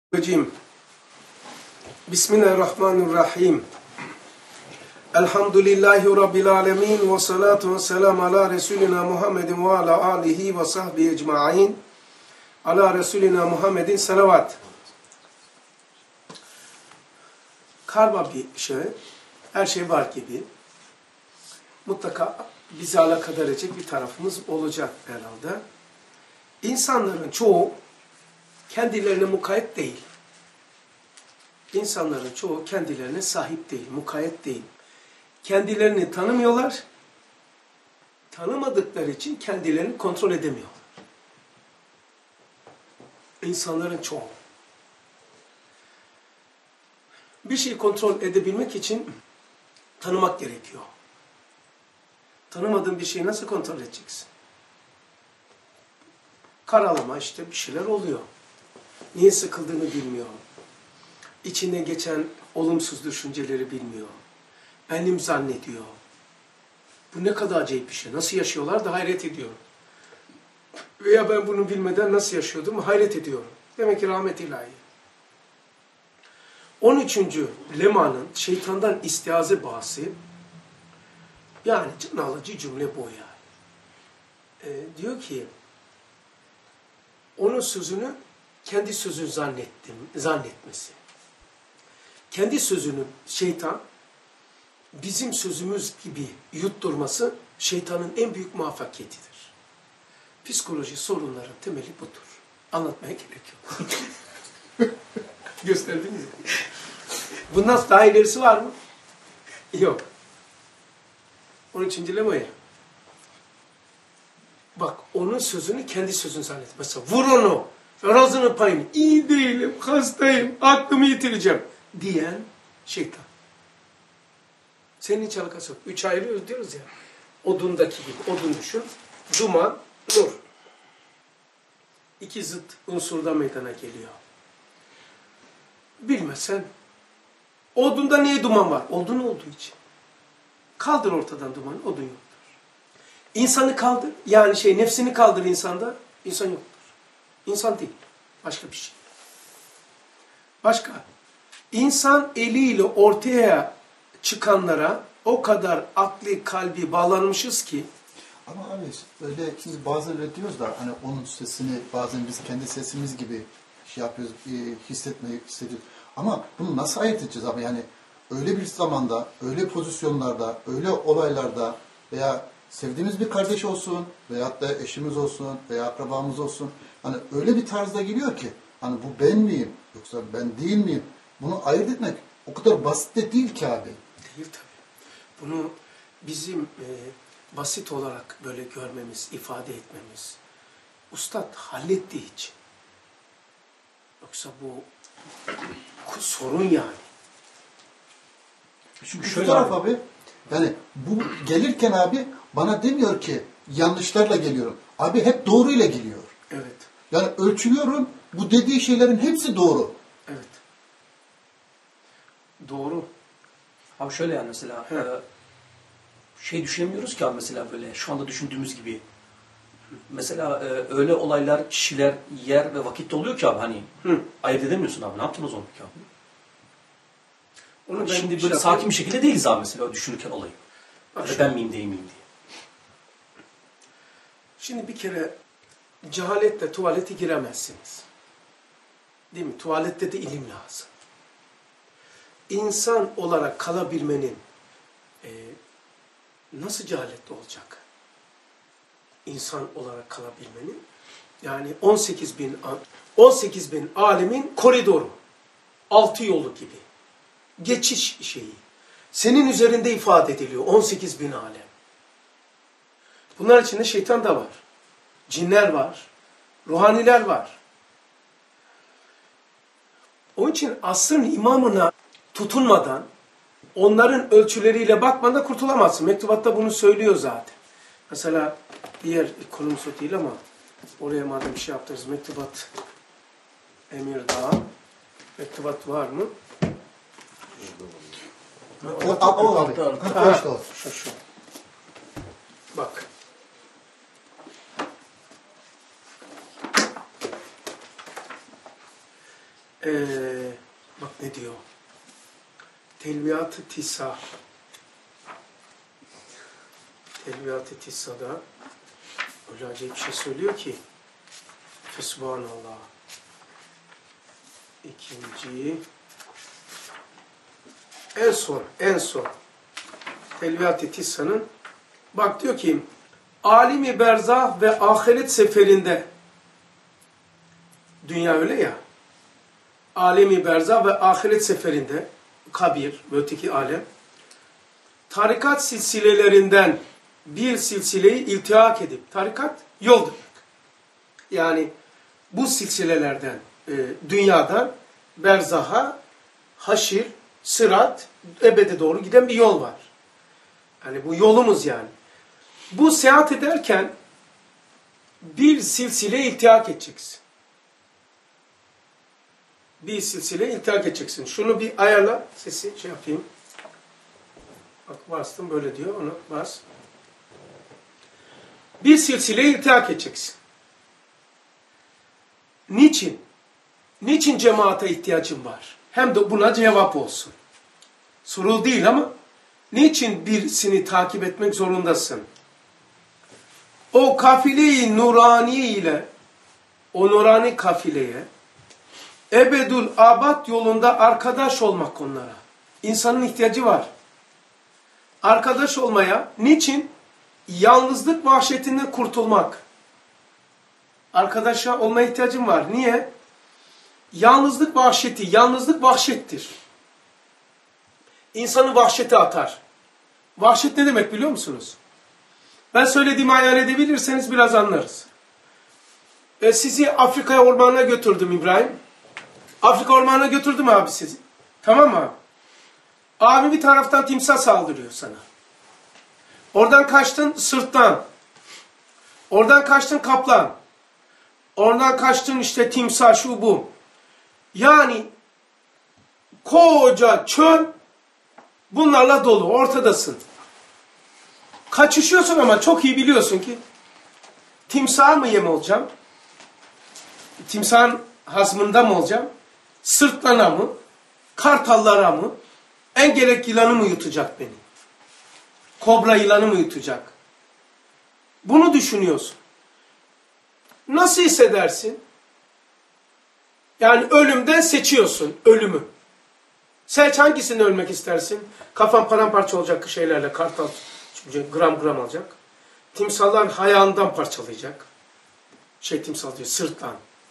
Hocam, Bismillahirrahmanirrahim. Elhamdülillahi Rabbil alemin ve salatu ve selamu ala Resulina Muhammedin ve ala alihi ve sahbihi ecma'in. Ala Resulina Muhammedin salavat. Karma bir şey, her şey var gibi. Mutlaka bizi alakadar edecek bir tarafımız olacak herhalde. İnsanların çoğu kendilerine mukayyet değil. İnsanların çoğu kendilerine sahip değil, mukayyet değil. Kendilerini tanımıyorlar. Tanımadıkları için kendilerini kontrol edemiyorlar. İnsanların çoğu. Bir şeyi kontrol edebilmek için tanımak gerekiyor. Tanımadığın bir şeyi nasıl kontrol edeceksin? Karalama işte bir şeyler oluyor. Niye sıkıldığını bilmiyor. İçine geçen olumsuz düşünceleri bilmiyor. Benim zannediyor. Bu ne kadar acayip bir şey. Nasıl yaşıyorlar da hayret ediyorum. Veya ben bunu bilmeden nasıl yaşıyordum hayret ediyorum. Demek ki rahmet ilahi. 13. lemanın şeytandan istiaze bahsi, yani can alıcı cümle bu yani. Diyor ki, onun sözünü kendi sözü zannetmesi. Kendi sözünü şeytan bizim sözümüz gibi yutturması şeytanın en büyük muvaffakiyetidir. Psikoloji sorunların temeli budur. Anlatmaya gerek yok. Gösterdiniz mi? Bundan daha ilerisi var mı? Yok. 13. lemaya. Bak onun sözünü kendi sözünü zannet. Mesela vur onu. Razını payını. İyi değilim, hastayım, aklımı yitireceğim diyen şeytan. Senin hiç alakası yok. 3 ayrılıyoruz diyoruz ya. Odundaki gibi. Odun düşün. Duman, nur. İki zıt unsurda meydana geliyor. Bilmesen odunda niye duman var? Odun olduğu için. Kaldır ortadan dumanı, odun yoktur. İnsanı kaldır, yani nefsini kaldır insanda, insan yoktur. İnsan değil, başka bir şey. Başka. İnsan eliyle ortaya çıkanlara o kadar akli, kalbi bağlanmışız ki. Ama abi öyle şimdi bazen öyle diyoruz da hani onun sesini bazen biz kendi sesimiz gibi şey yapıyoruz, hissediyoruz. Ama bunu nasıl ayırt edeceğiz abi? Yani öyle bir zamanda, öyle pozisyonlarda, öyle olaylarda veya sevdiğimiz bir kardeş olsun veyahut da eşimiz olsun veya akrabamız olsun. Hani öyle bir tarzda geliyor ki hani bu ben miyim yoksa ben değil miyim? Bunu ayırt etmek o kadar basit de değil ki abi. Değil tabii. Bunu bizim basit olarak böyle görmemiz, ifade etmemiz Üstad hallettiği için. Yoksa bu sorun yani. Çünkü şu taraf abi yani bu gelirken abi bana demiyor ki yanlışlarla geliyorum. Abi hep doğruyla geliyor. Evet. Yani ölçüyorum bu dediği şeylerin hepsi doğru. Evet. Doğru. Abi şöyle yani mesela düşünemiyoruz ki abi mesela böyle şu anda düşündüğümüz gibi. Mesela öyle olaylar, kişiler, yer ve vakitte oluyor ki abi hani ayırt edemiyorsun abi. Ne yaptınız onu ki abi? Onu şimdi böyle sakin bir şekilde değiliz abi mesela düşünürken olayı. Ben miyim değil miyim diye. Şimdi bir kere cehaletle tuvalete giremezsiniz. Değil mi? Tuvalette de ilim lazım. İnsan olarak kalabilmenin nasıl cehaletli olacak? İnsan olarak kalabilmenin yani 18 bin alemin koridoru, 6 yolu gibi. Geçiş şeyi. Senin üzerinde ifade ediliyor 18 bin alem. Bunlar içinde şeytan da var. Cinler var. Ruhaniler var. Onun için asrın imamına tutunmadan, onların ölçüleriyle bakmadan kurtulamazsın. Mektubatta bunu söylüyor zaten. Mesela diğer konumuz o değil ama oraya madem bir şey yaptırırız. Mektubat Emirdağ. Mektubat var mı? Şu. Bak. bak ne diyor. Telviyat-ı Tisa. Telviyat-ı Tisa'da öyle acayip bir şey söylüyor ki. Fesubhanallah. İkinci. En son. Telviyat-ı Tisa'nın bak diyor ki alimi berzah ve ahiret seferinde dünya öyle ya alemi berzah ve ahiret seferinde kabir ve öteki alem tarikat silsilelerinden bir silsileyi iltihak edip tarikat yol demek. Yani bu silsilelerden dünyadan berzaha haşir, sırat, ebede doğru giden bir yol var. Yani bu yolumuz yani. Bu seyahat ederken bir silsile iltihak edeceksin. Bir silsile iltihak edeceksin. Şunu bir ayarla. Sesi şey yapayım. Bak bastım böyle diyor. Onu bas. Bir silsile iltihak edeceksin. Niçin? Niçin cemaate ihtiyacın var? Hem de buna cevap olsun. Soru değil ama niçin birisini takip etmek zorundasın? O kafile-i nurani ile o nurani kafileye ebedül abad yolunda arkadaş olmak onlara. İnsanın ihtiyacı var. Arkadaş olmaya niçin? Yalnızlık vahşetinden kurtulmak. Arkadaşa olmaya ihtiyacım var. Niye? Yalnızlık vahşeti. Yalnızlık vahşettir. İnsanı vahşete atar. Vahşet ne demek biliyor musunuz? Ben söylediğimi hayal edebilirseniz biraz anlarız. Sizi Afrika ormanına götürdüm İbrahim. Afrika ormanına götürdüm abi sizi. Tamam mı abi? Abi bir taraftan timsah saldırıyor sana. Oradan kaçtın sırttan. Oradan kaçtın kaplan. Oradan kaçtın işte timsah şu bu. Yani koca çöl bunlarla dolu. Ortadasın. Kaçışıyorsun ama çok iyi biliyorsun ki timsah mı yem olacağım? Timsahın hazmında mı olacağım? Sırtlana mı? Kartallara mı? Engerek yılanı mı yutacak beni? Kobra yılanı mı yutacak? Bunu düşünüyorsun. Nasıl hissedersin? Yani ölümden seçiyorsun ölümü. Seç hangisini ölmek istersin? Kafan paramparça olacak şeylerle kartal gram gram alacak. Timsahlar hayağından parçalayacak. Timsah diyor sırtlan.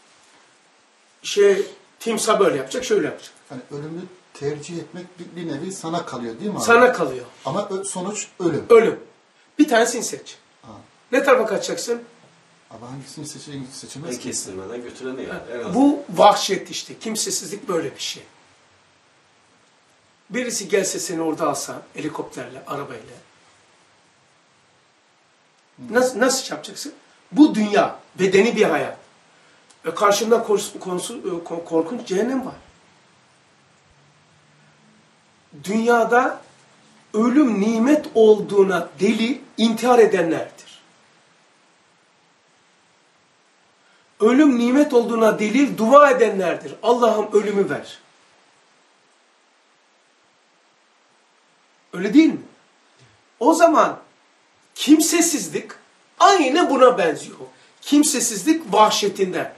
Timsah böyle yapacak, şöyle yapacak. Hani ölümü tercih etmek bir nevi sana kalıyor değil mi abi? Sana kalıyor. Ama sonuç ölüm. Ölüm. Bir tanesini seç. Ha. Ne tarafa kaçacaksın? Ama hangisini seçemez En ki? kestirmeden götüreni yani. En az. Bu vahşet işte. Kimsesizlik böyle bir şey. Birisi gelse seni orada alsa helikopterle, arabayla. Nasıl yapacaksın? Bu dünya, bedeni bir hayat. Karşında korkunç cehennem var. Dünyada ölüm nimet olduğuna delil intihar edenlerdir. Ölüm nimet olduğuna delil dua edenlerdir. Allah'ım ölümü ver. Öyle değil mi? O zaman kimsesizlik aynı buna benziyor. Kimsesizlik vahşetinden.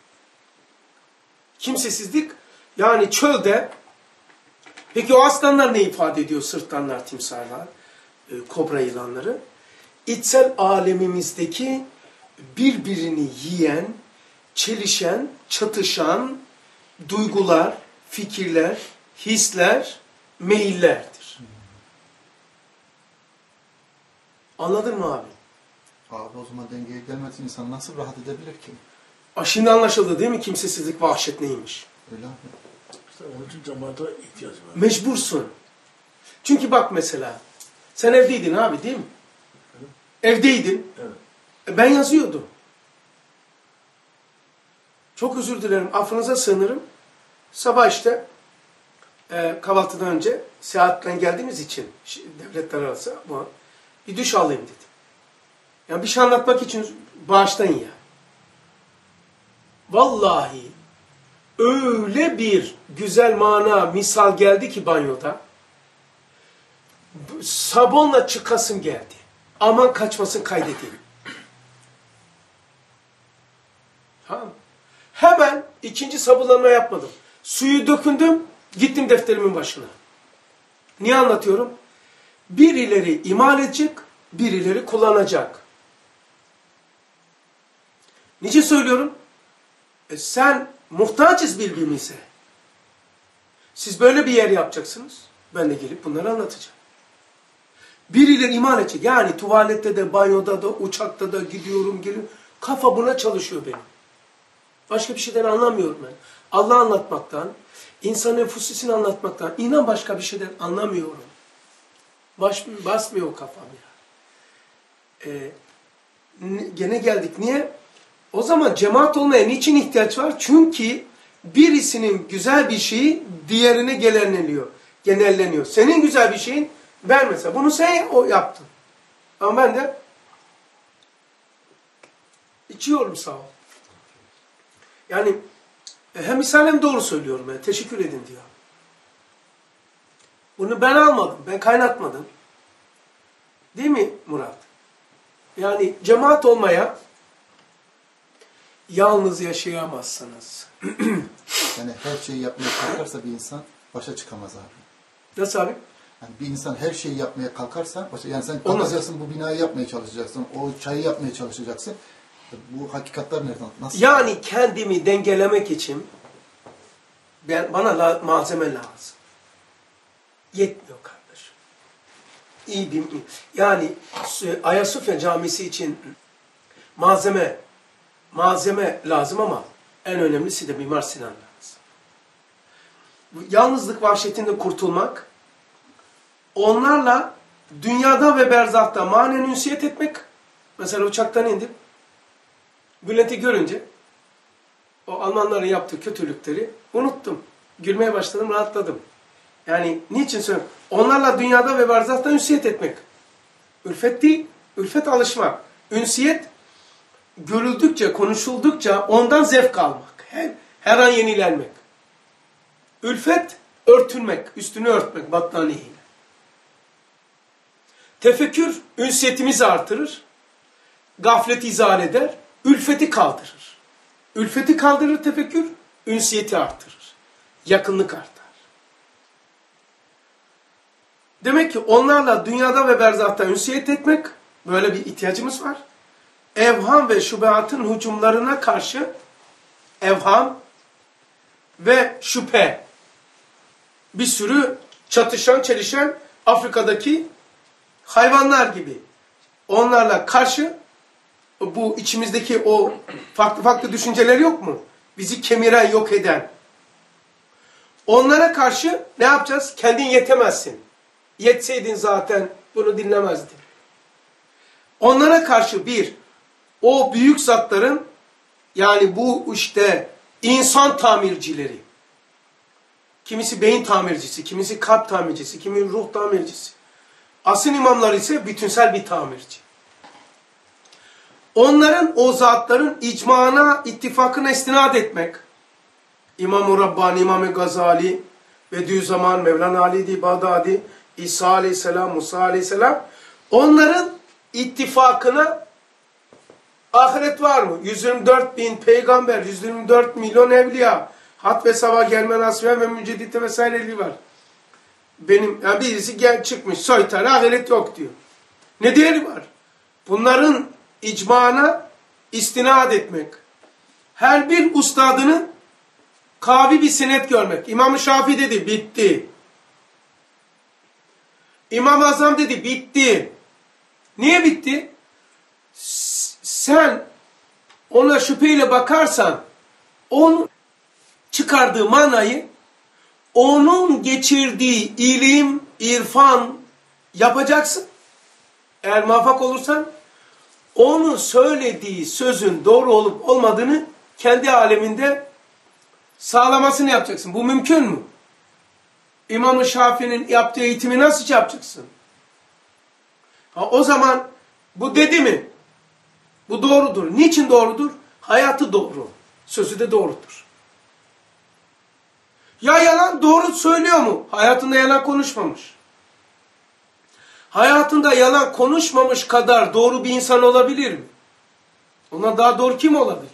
Kimsesizlik yani çölde. Peki o aslanlar ne ifade ediyor? Sırtlanlar, timsahlar, kobra yılanları. İçsel alemimizdeki birbirini yiyen, çelişen, çatışan duygular, fikirler, hisler, meyillerdir. Anladın mı abi? Abi o zaman dengeye gelmez insan nasıl rahat edebilir ki? Şimdi anlaşıldı değil mi kimsesizlik, vahşet neymiş? Öyle abi. İşte onun için cemaate ihtiyaç var. Mecbursun. Çünkü bak mesela, sen evdeydin abi değil mi? Evdeydin. Evet. Ben yazıyordum. Çok özür dilerim, affınıza sığınırım. Sabah işte kahvaltıdan önce seyahatten geldiğimiz için devletler arası bir duş alayım dedim. Yani bir şey anlatmak için bağışlayın ya. Vallahi öyle bir güzel mana, misal geldi ki banyoda. Sabunla çıkasım geldi. Aman kaçmasın kaydedeyim. Tamam. Hemen ikinci sabunlama yapmadım. Suyu dökündüm, gittim defterimin başına. Niye anlatıyorum? Birileri imal edecek, birileri kullanacak. Niçin söylüyorum? Sen muhtaçız birbirimize. Siz böyle bir yer yapacaksınız. Ben de gelip bunları anlatacağım. Birileri imal edecek. Yani tuvalette de, banyoda da, uçakta da gidiyorum, geliyorum. Kafa buna çalışıyor benim. Başka bir şeyden anlamıyorum ben. Allah anlatmaktan, insanın nüfusisini anlatmaktan, inan başka bir şeyden anlamıyorum. Basmıyor kafam ya. Gene geldik. Niye? O zaman cemaat olmaya niçin ihtiyaç var? Çünkü birisinin güzel bir şeyi diğerine genelleniyor. Senin güzel bir şeyin ben mesela. Bunu sen yaptın. Ama ben de içiyorum sağ ol. Yani hem misal hem doğru söylüyorum. Yani. Teşekkür edin diyor. Bunu ben almadım. Ben kaynatmadım. Değil mi Murat? Yani cemaat olmaya yalnız yaşayamazsınız. Yani her şeyi yapmaya kalkarsa bir insan başa çıkamaz abi. Nasıl abi? Yani bir insan her şeyi yapmaya kalkarsa, yani sen kalkacaksın, bu binayı yapmaya çalışacaksın, o çayı yapmaya çalışacaksın. Bu hakikatler nereden? Nasıl? Yani kendimi dengelemek için bana malzeme lazım. Yetmiyor kardeşim. İyi bir, yani Ayasofya Camisi için malzeme lazım ama en önemlisi de Mimar Sinan lazım. Yalnızlık vahşetinde kurtulmak, onlarla dünyada ve berzahta manen ünsiyet etmek. Mesela uçaktan indim. Bülent'i görünce o Almanların yaptığı kötülükleri unuttum. Gülmeye başladım, rahatladım. Yani niçin söylüyorum? Onlarla dünyada ve berzahta ünsiyet etmek. Ülfet değil, ülfet alışmak. Ünsiyet görüldükçe, konuşuldukça ondan zevk almak. Her an yenilenmek. Ülfet örtünmek, üstünü örtmek battaniyeyle. Tefekkür ünsiyetimizi artırır. Gafleti izale eder. Ülfeti kaldırır. Ülfeti kaldırır tefekkür, ünsiyeti artırır. Yakınlık artar. Demek ki onlarla dünyada ve berzahta ünsiyet etmek, böyle bir ihtiyacımız var. Evham ve şüpheatın hücumlarına karşı evham ve şüphe, bir sürü çatışan, çelişen Afrika'daki hayvanlar gibi. Onlarla karşı bu içimizdeki o farklı farklı düşünceler yok mu? Bizi kemiren, yok eden. Onlara karşı ne yapacağız? Kendin yetemezsin. Yetseydin zaten bunu dinlemezdin. Onlara karşı o büyük zatların, yani bu işte insan tamircileri, kimisi beyin tamircisi, kimisi kalp tamircisi, kimi ruh tamircisi. Asıl imamlar ise bütünsel bir tamirci. Onların, o zatların icmana, ittifakına istinad etmek. İmam-ı Rabbani, İmam-ı Gazali, Bediüzzaman, Mevlana Ali Bağdadi, İsa Aleyhisselam, Musa Aleyhisselam, onların ittifakına ahiret var mı? 124 bin peygamber, 124 milyon evliya, hat ve sabah gelme nasip ve müceddite vesaireli var. Yani birisi çıkmış, soytarı, ahiret yok diyor. Ne değeri var? Bunların icmana istinad etmek. Her bir ustadının kavi bir senet görmek. İmam-ı Şafii dedi, bitti. İmam-ı Azam dedi, bitti. Niye bitti? Sen ona şüpheyle bakarsan, onun çıkardığı manayı, onun geçirdiği ilim, irfan yapacaksın. Eğer muvaffak olursan, onun söylediği sözün doğru olup olmadığını kendi aleminde sağlamasını yapacaksın. Bu mümkün mü? İmam-ı Şafii'nin yaptığı eğitimi nasıl yapacaksın? O zaman bu dedi mi? Bu doğrudur. Niçin doğrudur? Hayatı doğru. Sözü de doğrudur. Ya yalan doğru söylüyor mu? Hayatında yalan konuşmamış. Hayatında yalan konuşmamış kadar doğru bir insan olabilir mi? Ondan daha doğru kim olabilir?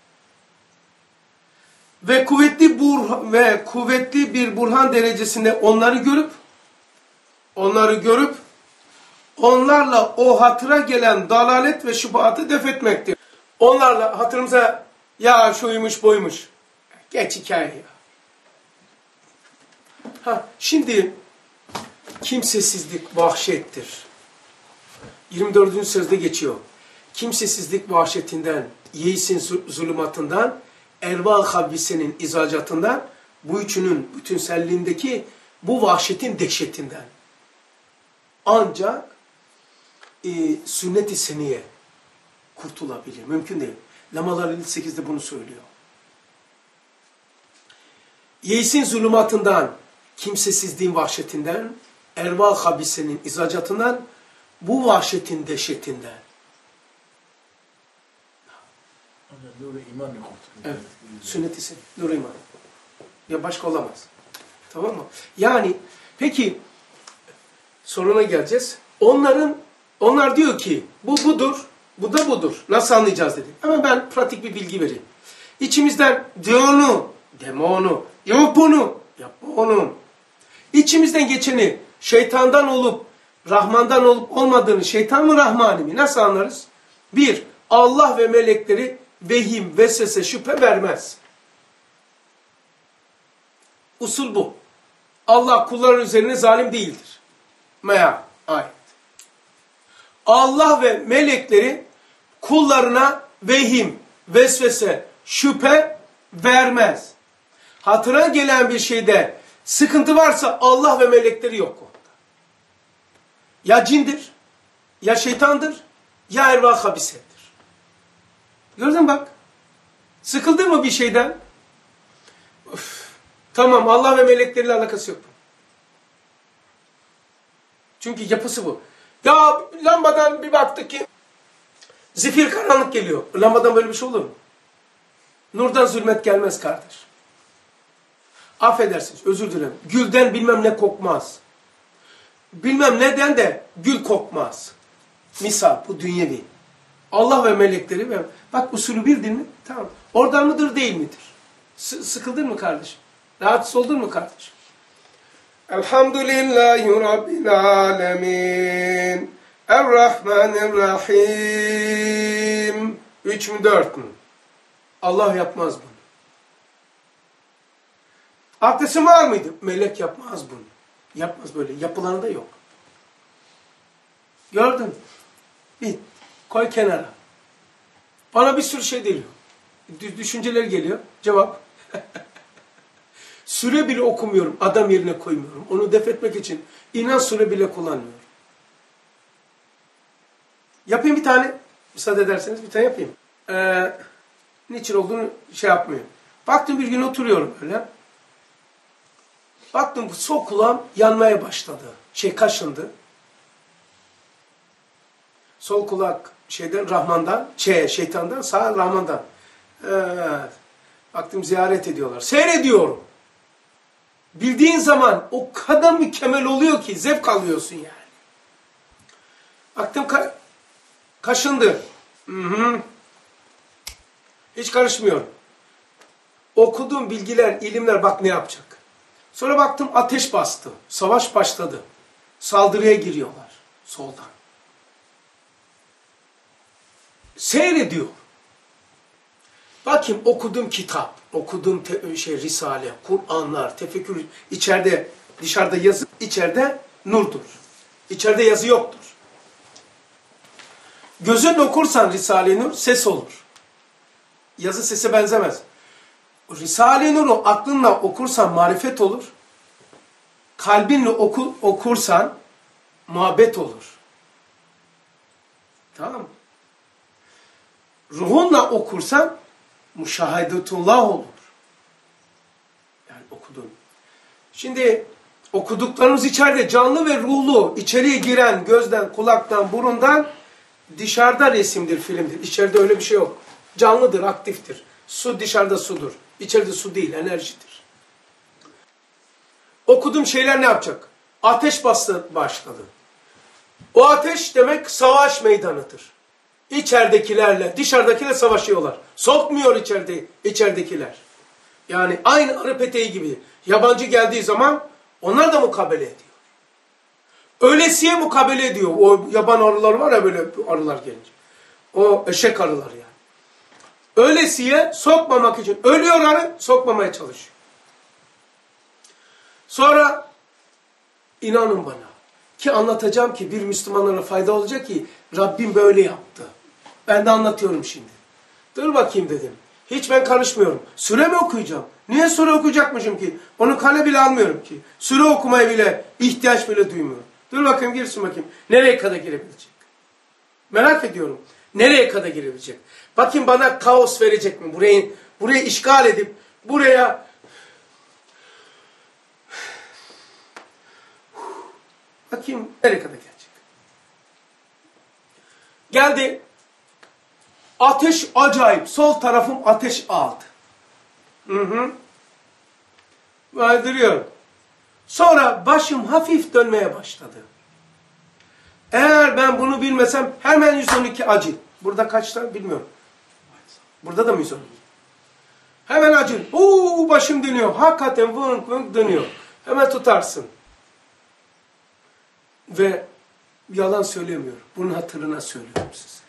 Ve kuvvetli bir burhan derecesinde onları görüp onlarla o hatıra gelen dalalet ve şubatı def etmektir. Onlarla hatırımıza ya şuymuş buymuş. Geç hikaye ya. Şimdi kimsesizlik vahşettir. 24. sözde geçiyor. Kimsesizlik vahşetinden, yeisin zulümatından, erva habisenin izacatından, bu üçünün bütünselliğindeki bu vahşetin dehşetinden. Ancak sünnet-i seniye kurtulabilir. Mümkün değil. Lamalar 58'de bunu söylüyor. Yeisin zulümatından, kimsesizliğin vahşetinden, erva habisenin izacatından, bu vahşetin dehşetinden. Nur-i iman yok. Evet. Sünnet-i seniye. Nur-i iman. Ya başka olamaz. Tamam mı? Yani peki soruna geleceğiz. Onlar diyor ki bu budur, bu da budur. Nasıl anlayacağız dedi. Ama ben pratik bir bilgi vereyim. İçimizden de onu, deme onu, yap onu, yapma onu. İçimizden geçeni şeytandan olup Rahman'dan olup olmadığını, şeytan mı Rahman'ı mı nasıl anlarız? Bir, Allah ve melekleri vehim, vesvese, şüphe vermez. Usul bu. Allah kulların üzerine zalim değildir. Meal, ayet. Allah ve melekleri kullarına vehim, vesvese, şüphe vermez. Hatırına gelen bir şeyde sıkıntı varsa Allah ve melekleri yok orada. Ya cindir, ya şeytandır, ya ervah habisedir. Gördün mü bak? Sıkıldın mı bir şeyden? Of. Tamam, Allah ve melekleriyle alakası yok. Çünkü yapısı bu. Ya lambadan bir baktık ki zifir karanlık geliyor. Lambadan böyle bir şey olur mu? Nurdan zulmet gelmez kardeş. Affedersiniz, özür dilerim. Gülden bilmem ne kokmaz. Bilmem neden de gül kokmaz. Misal, bu dünyevi. Allah ve melekleri ve bak usulü bildin mi? Tamam. Oradan mıdır değil midir? Sıkıldın mı kardeşim? Rahatsız oldun mu kardeşim? Elhamdülillahi Rabbil alemin. Errahmanirrahim. 3 mü 4 mü? Allah yapmaz bunu. Abdestin var mıydı? Melek yapmaz bunu. Yapmaz böyle. Yapılarında yok. Gördün mü? Bit. Koy kenara. Bana bir sürü şey geliyor. Düşünceler geliyor. Cevap. Süre bile okumuyorum. Adam yerine koymuyorum. Onu def etmek için inan süre bile kullanmıyorum. Yapayım bir tane. Müsaade ederseniz bir tane yapayım. Niçin olduğunu şey yapmıyorum. Baktım bir gün oturuyorum öyle. Baktım sol kulağım yanmaya başladı. Kaşındı. Sol kulak Rahman'dan, şeytandan, sağ Rahman'dan. Evet. Baktım ziyaret ediyorlar. Seyrediyorum. Bildiğin zaman o kadar mükemmel oluyor ki zevk alıyorsun yani. Baktım kaşındı. Hı. Hiç karışmıyorum. Okuduğum bilgiler, ilimler bak ne yapacak. Sonra baktım ateş bastı. Savaş başladı. Saldırıya giriyorlar soldan. Seyrediyor. Bakayım okuduğum kitap, okuduğum Risale, Kur'anlar, tefekkür içeride, dışarıda yazı, içeride nurdur. İçeride yazı yoktur. Gözünle okursan Risale-i Nur ses olur. Yazı sese benzemez. Risale-i Nur'u aklınla okursan marifet olur. Kalbinle okursan muhabbet olur. Tamam mı? Ruhunla okursan müşahedetullah olur. Yani okudun. Şimdi okuduklarımız içeride canlı ve ruhlu, içeriye giren gözden, kulaktan, burundan dışarıda resimdir, filmdir. İçeride öyle bir şey yok. Canlıdır, aktiftir. Su dışarıda sudur. İçeride su değil, enerjidir. okuduğum şeyler ne yapacak? Ateş başladı. O ateş demek savaş meydanıdır. İçeridekilerle, dışarıdakiler savaşıyorlar. Sokmuyor içeridekiler. Yani aynı arı peteği gibi. Yabancı geldiği zaman onlar da mukabele ediyor. Ölesiye mukabele ediyor. O yaban arılar var ya, böyle arılar gelince. O eşek arılar yani. Ölesiye sokmamak için. Ölüyor arı, sokmamaya çalışıyor. Sonra inanın bana ki anlatacağım ki bir Müslümanlara fayda olacak ki Rabbim böyle yaptı. Ben de anlatıyorum şimdi. Dur bakayım dedim. Hiç ben karışmıyorum. Süre mi okuyacağım? Niye süre okuyacakmışım ki? Onu kale bile almıyorum ki. Süre okumaya bile ihtiyaç bile duymuyorum. Dur bakayım, girsin bakayım. Nereye kadar girebilecek? Merak ediyorum. Nereye kadar girebilecek? Bakayım bana kaos verecek mi? Burayı işgal edip buraya bakayım nereye kadar gelecek? Geldi. Ateş acayip. Sol tarafım ateş aldı. Duruyorum. Sonra başım hafif dönmeye başladı. Eğer ben bunu bilmesem hemen 112 acil. Burada kaç tane bilmiyorum. Burada da mı 112? Hemen acil. Başım dönüyor. Hakikaten vınk vınk dönüyor. Hemen tutarsın. Ve yalan söylemiyorum. Bunun hatırına söylüyorum size.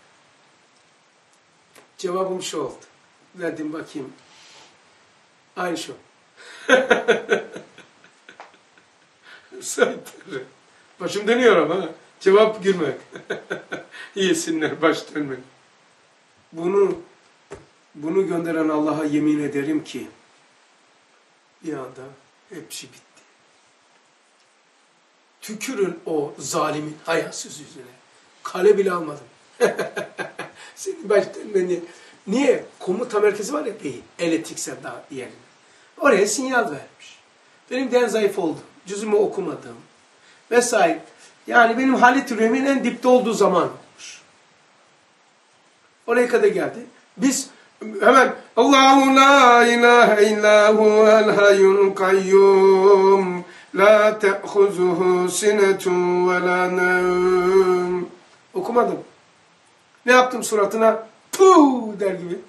Cevabım şu oldu. Verdim bakayım. Aynı şu. Sayıtları. Başım dönüyor ama. Cevap gülmek. İyisinler, baş dönmek. Bunu gönderen Allah'a yemin ederim ki bir anda hepsi bitti. Tükürün o zalimin hayasız yüzüne. Kale bile almadım. Senin baş dönmeni. Niye? Komuta merkezi var ya beyin. Elektriksel daha yerine. Oraya sinyal vermiş. Benim de en zayıf oldum. Cüzümü okumadım. Vesaire. Yani benim Halit Rühem'in en dipte olduğu zaman olmuş. Oraya kadar geldi. Biz hemen Allahu la ilahe illa huvel hayyul kayyum la te'huzuhu sinetun ve la nevm. Okumadım. Ne yaptım suratına? Puh der gibi.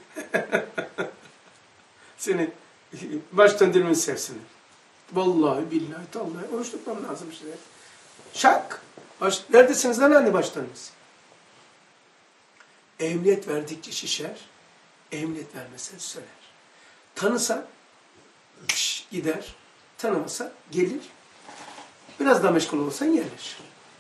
Seni baş döndürmeyi sevsin. Vallahi billahi tallahi oruç tutmam lazım işte. Şak. Neredesiniz lan anne başlarınız? Emniyet verdikçe şişer. Emniyet vermese söner. Tanısa gider. Tanımasa gelir. Biraz daha meşgul olursan yerleşir.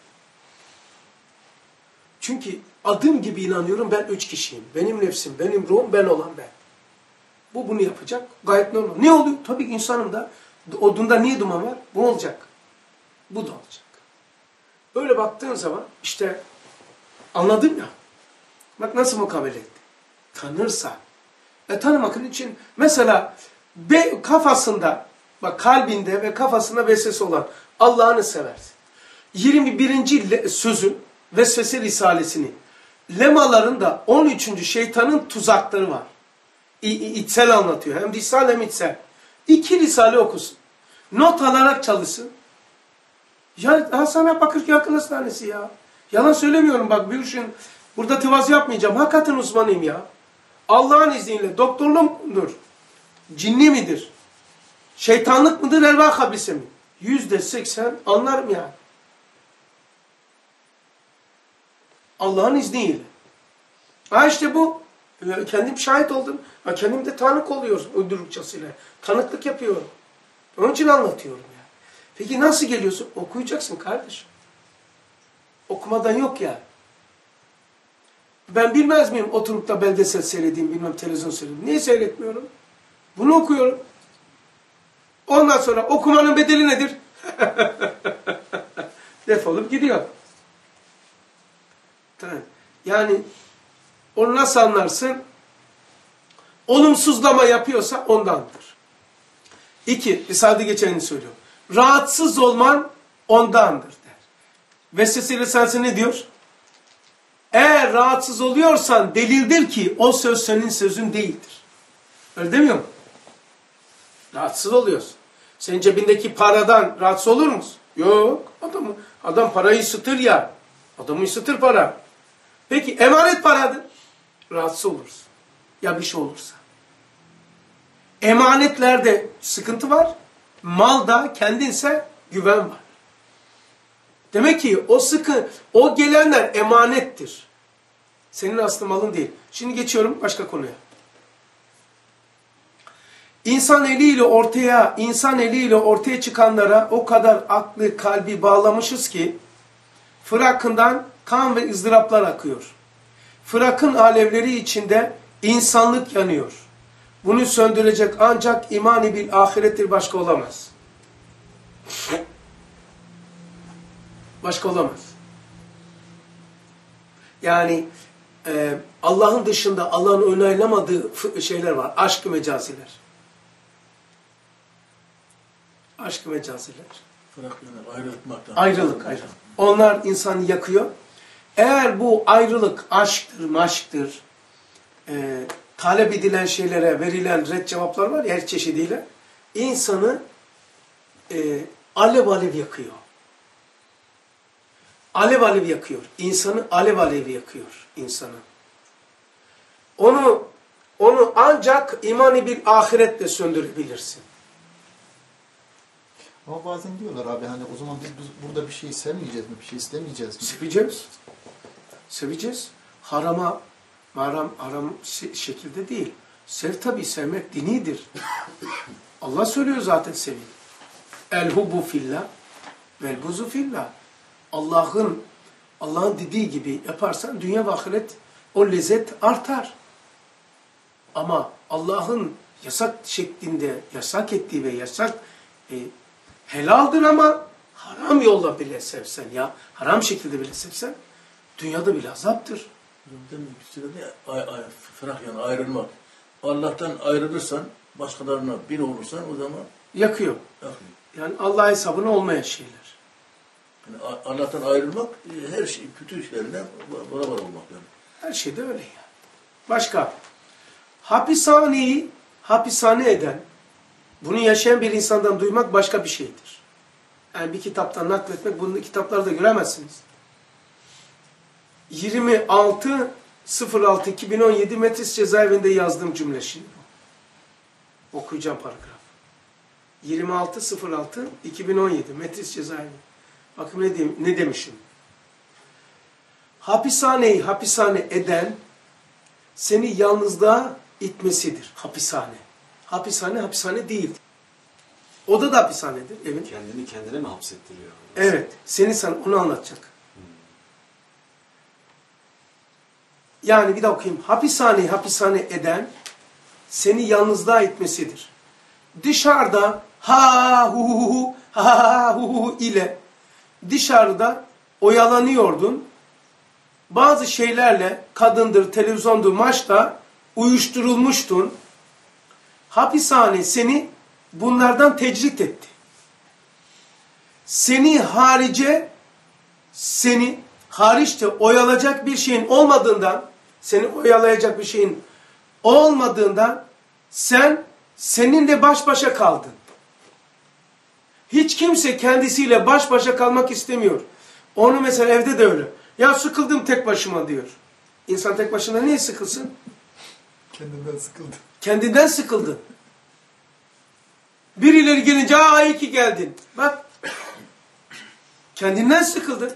Çünkü adım gibi inanıyorum ben 3 kişiyim. Benim nefsim, benim ruhum, ben olan ben. Bunu yapacak. Gayet normal. Ne oluyor? Tabii insanın da odunda niye duman var? Bu olacak. Bu da olacak. Böyle baktığın zaman işte anladım ya. Bak nasıl mukabele etti. Tanırsa. Tanımak için mesela kafasında, bak kalbinde ve kafasında vesvese olan Allah'ını seversin. 21. sözün Vesvese Risalesini lemalarında 13. şeytanın tuzakları var. İçsel anlatıyor. Hem dışsal hem içsel. 2 risale okusun. Not alarak çalışsın. Ya Hasan Bakır Akıl Hastanesi ya. Yalan söylemiyorum bak Bülşin. Burada tıvaz yapmayacağım. Hakikaten uzmanıyım ya. Allah'ın izniyle doktorluğum mudur? Cinni midir? Şeytanlık mıdır? Ervah habise mi? %80 anlarım yani. Allah'ın izniyle. İşte bu. Kendim şahit oldum. Kendim de tanık oluyor uydurukçasıyla. Tanıklık yapıyorum. Onun için anlatıyorum yani. Peki nasıl geliyorsun? Okuyacaksın kardeşim. Okumadan yok ya. Ben bilmez miyim oturup da belgesel seyredeyim, bilmem televizyon seyredeyim. Niye seyretmiyorum? Bunu okuyorum. Ondan sonra okumanın bedeli nedir? Defolup gidiyor. Yani onu nasıl anlarsın? Olumsuzlama yapıyorsa ondandır. 2. Risale-i geçenini söylüyorum. Rahatsız olman ondandır der. Vesvese Risalesi ne diyor? Eğer rahatsız oluyorsan delildir ki o söz senin sözün değildir. Öyle demiyor mu? Rahatsız oluyorsun. Senin cebindeki paradan rahatsız olur musun? Yok. Adam parayı ısıtır ya. Adamı ısıtır para. Peki emanet paradır. Rahatsız olursun. Ya bir şey olursa. Emanetlerde sıkıntı var. Malda kendinse güven var. Demek ki o gelenler emanettir. Senin aslı malın değil. Şimdi geçiyorum başka konuya. İnsan eliyle ortaya çıkanlara o kadar aklı, kalbi bağlamışız ki fırakından kan ve ızdıraplar akıyor. Fırakın alevleri içinde insanlık yanıyor. Bunu söndürecek ancak iman-ı bil ahirettir, başka olamaz. Başka olamaz. Yani Allah'ın dışında Allah'ın onaylamadığı şeyler var. Aşk-ı mecaziler. Aşk-ı mecaziler. Fırak yani ayrılmaktan. Ayrılık. Onlar insanı yakıyor. Eğer bu ayrılık aşktır, maşktır, talep edilen şeylere verilen red cevaplar var ya her çeşidiyle, insanı alev alev yakıyor. Alev alev yakıyor. İnsanı alev alev yakıyor insanı. Onu ancak iman-ı bil ahiretle söndürebilirsin. Ama bazen diyorlar abi hani o zaman biz burada bir şey sevmeyeceğiz mi? Bir şey istemeyeceğiz mi? Seveceğiz. Seveceğiz. Haram şekilde değil. Sev tabii, sevmek dinidir. Allah söylüyor zaten sevin. El-hubbu fillah vel-buzu fillah. Allah'ın dediği gibi yaparsan dünya ve ahiret o lezzet artar. Ama Allah'ın yasak şeklinde yasak ettiği ve helaldir ama haram yolla bile sevsen ya, haram şekilde bile sevsen dünyada bile azaptır. Fırak yani ayrılmak. Allah'tan ayrılırsan, başkalarına bir olursan o zaman yakıyor. Yani Allah hesabına olmayan şeyler. Yani Allah'tan ayrılmak her şey, kötü işlerine beraber olmak yani. Her şey de öyle ya. Başka. Hapishane eden, bunu yaşayan bir insandan duymak başka bir şeydir. Yani bir kitaptan nakletmek, bunu kitaplarda göremezsiniz. 26.06.2017 Metris cezaevinde yazdığım cümle şimdi bu. Okuyacağım paragraf. 26.06.2017 Metris cezaevi. Bakın ne demişim. Hapishaneyi hapishane eden seni yalnızlığa itmesidir. Hapishane. Hapishane değil. Oda da hapishanedir. Evet. Kendini kendine mi hapsettiriyor? Evet. Sana onu anlatacak. Yani bir daha okuyayım. Hapishaneyi hapishane eden seni yalnızlığa itmesidir. Dışarıda ha hu ile dışarıda oyalanıyordun. Bazı şeylerle kadındır, televizyondur, maçta uyuşturulmuştun. Hapishane seni bunlardan tecrit etti. Seni hariçte oyalayacak bir şeyin olmadığından seninle baş başa kaldın. Hiç kimse kendisiyle baş başa kalmak istemiyor. Onu mesela evde de öyle. Ya sıkıldım tek başıma diyor. İnsan tek başına niye sıkılsın? Kendinden sıkıldın. Birileri gelince iyi ki geldin. Bak. Kendinden sıkıldın.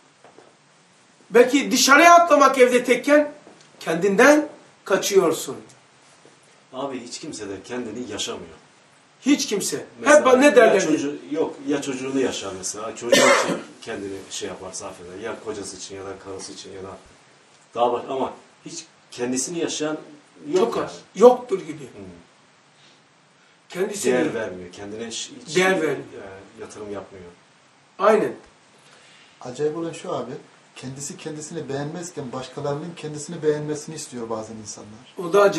Belki dışarıya atlamak evde tekken kendinden kaçıyorsun. Abi hiç kimse de kendini yaşamıyor. Hiç kimse. Mesela, hep ne derler? Ya çocuğunu yaşar mesela. Çocuğu için kendini yapar, sarf eder. Ya kocası için ya da karısı için ya da daha başka. Ama hiç kendisini yaşayan yok. Çok az. Yoktur gibi. Kendisine değer vermiyor. Kendine hiç yatırım yapmıyor. Aynen. Acayip olan şu abi. Kendisi kendisini beğenmezken başkalarının kendisini beğenmesini istiyor bazen insanlar. O da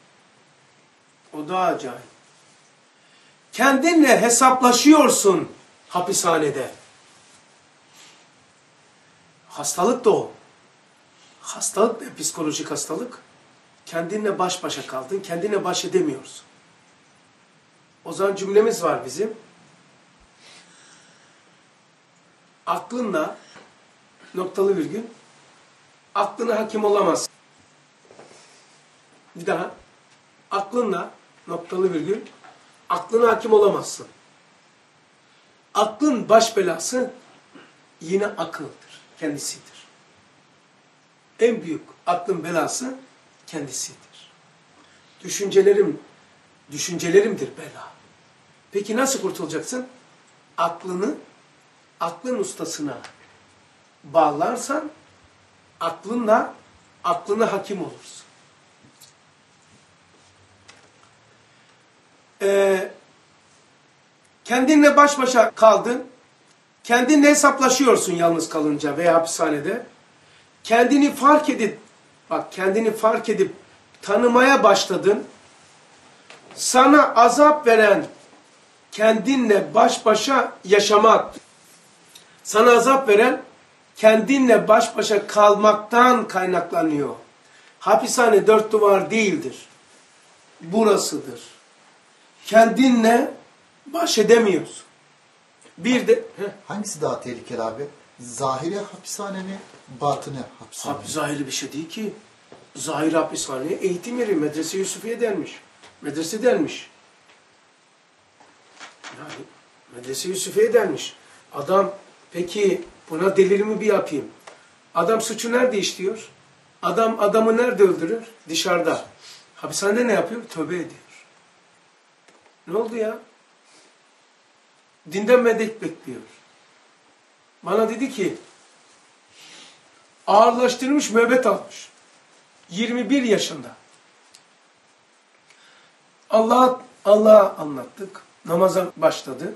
acayip. Kendinle hesaplaşıyorsun hapishanede. Hastalık da o. Hastalık da psikolojik hastalık. Kendinle baş başa kaldın. Kendine baş edemiyorsun. O zaman cümlemiz var bizim. aklınla noktalı virgül aklına hakim olamazsın. Bir daha aklınla noktalı virgül aklına hakim olamazsın. Aklın baş belası yine akıldır, kendisidir. En büyük aklın belası kendisidir. Düşüncelerimdir bela. Peki nasıl kurtulacaksın? Aklın ustasına bağlarsan aklına hakim olursun. Kendinle baş başa kaldın. Kendinle hesaplaşıyorsun yalnız kalınca veya hapishanede. Kendini fark edip tanımaya başladın. Sana azap veren kendinle baş başa yaşamak. Sana azap veren kendinle baş başa kalmaktan kaynaklanıyor. Hapishane dört duvar değildir. Burasıdır. Kendinle baş edemiyorsun. Bir de... Hangisi daha tehlikeli abi? Zahiri hapishane mi? Batını hapishane mi? Zahiri bir şey değil ki. Zahiri hapishane eğitim yeri. Medrese Yusufiye denmiş. Medrese denmiş. Yani Medrese Yusufiye denmiş. Adam peki buna delilimi bir yapayım. Adam suçu nerede işliyor? Adam adamı nerede öldürür? Dışarıda. Hapishanede ne yapıyor? Tövbe ediyor. Ne oldu ya? Dinden medet bekliyor. Bana dedi ki ağırlaştırılmış müebbet almış. 21 yaşında. Allah'a anlattık. Namaza başladı.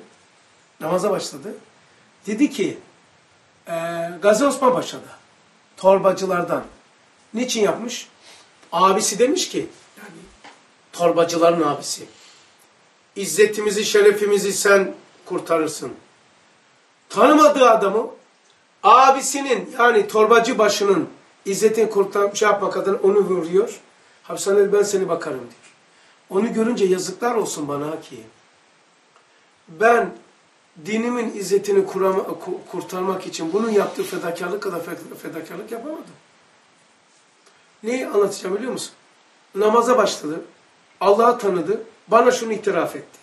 Dedi ki Gazi Osman Paşa'da torbacılardan. Niçin yapmış? Abisi demiş ki yani torbacıların abisi. İzzetimizi, şerefimizi sen kurtarırsın. Tanımadığı adamı abisinin yani torbacı başının İzzet'ini kurtarıp yapmak adına onu vuruyor. Hapishanede ben seni bakarım diyor. Onu görünce yazıklar olsun bana ki ben dinimin izzetini kurtarmak için bunun yaptığı fedakarlık kadar fedakarlık yapamadım. Neyi anlatacağım biliyor musun? Namaza başladı. Allah'ı tanıdı. Bana şunu itiraf etti.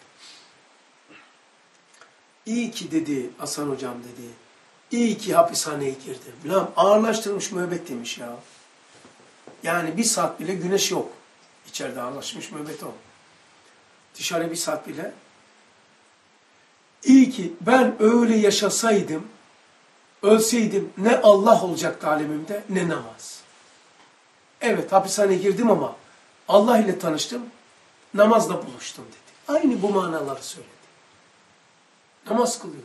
İyi ki dedi Hasan hocam dedi. İyi ki hapishaneye girdim. Lan ağırlaştırılmış müebbet demiş ya. Yani 1 saat bile güneş yok. İçeride ağırlaşmış müebbet o. Dışarı 1 saat bile. İyi ki ben öyle yaşasaydım, ölseydim ne Allah olacaktı alemimde ne namaz. Evet hapishaneye girdim ama Allah ile tanıştım, namazla buluştum dedi. Aynı bu manaları söyledi. Namaz kılıyor.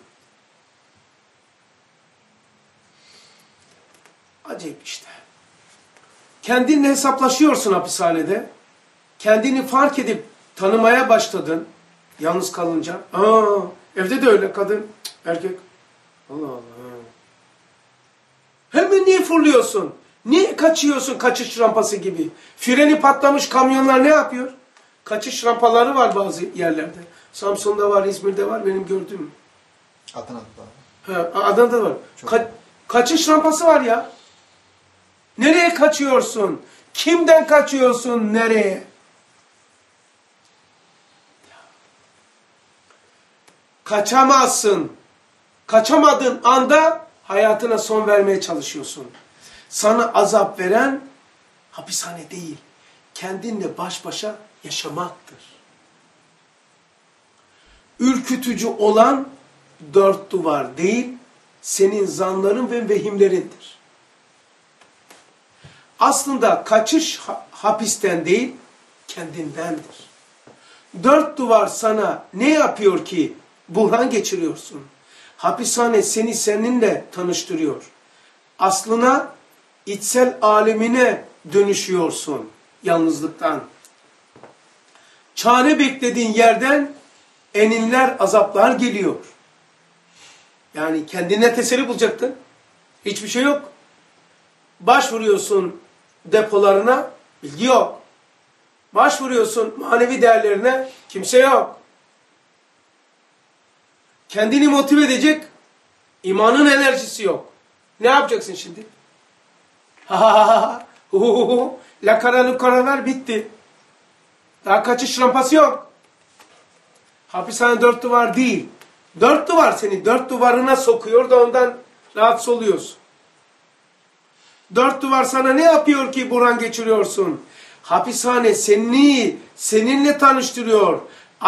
Acayip işte. Kendinle hesaplaşıyorsun hapishanede. Kendini fark edip tanımaya başladın. Yalnız kalınca. Evde de öyle kadın, erkek. Allah Allah. Hemen niye fırlıyorsun? Niye kaçıyorsun kaçış rampası gibi? Freni patlamış kamyonlar ne yapıyor? Kaçış rampaları var bazı yerlerde. Samsun'da var, İzmir'de var, benim gördüğüm. Adana'da var. Adana'da var. Kaçış rampası var ya. Nereye kaçıyorsun? Kimden kaçıyorsun? Nereye? Kaçamazsın. Kaçamadığın anda hayatına son vermeye çalışıyorsun. Sana azap veren hapishane değil, kendinle baş başa yaşamaktır. Ürkütücü olan 4 duvar değil, senin zanların ve vehimlerindir. Aslında kaçış hapisten değil, kendindendir. 4 duvar sana ne yapıyor ki buhran geçiriyorsun? Hapishane seni seninle tanıştırıyor. Aslına, içsel alemine dönüşüyorsun yalnızlıktan. Çare beklediğin yerden eninler, azaplar geliyor. Yani kendine teselli bulacaktın. Hiçbir şey yok. Başvuruyorsun depolarına, bilgi yok. Başvuruyorsun manevi değerlerine, kimse yok. Kendini motive edecek İmanın enerjisi yok. Ne yapacaksın şimdi? Ha ha ha ha. La karalar bitti. Daha kaçış rampası yok. Hapishane 4 duvar değil. 4 duvar seni 4 duvarına sokuyor da ondan rahatsız oluyorsun. 4 duvar sana ne yapıyor ki buran geçiriyorsun? Hapishane seni seninle tanıştırıyor.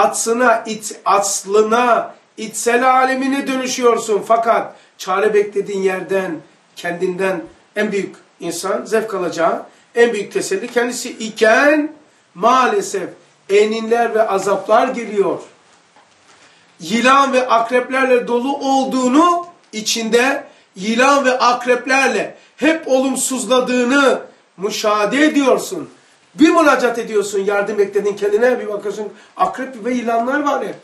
Aslına, içsel alemine dönüşüyorsun. Fakat çare beklediğin yerden, kendinden en büyük insan zevk alacağı en büyük teselli kendisi iken maalesef eninler ve azaplar geliyor. Yılan ve akreplerle dolu olduğunu içinde yılan ve akreplerle hep olumsuzladığını müşahede ediyorsun. Bir müracaat ediyorsun, yardım beklediğin kendine bir bakıyorsun akrep ve yılanlar var hep.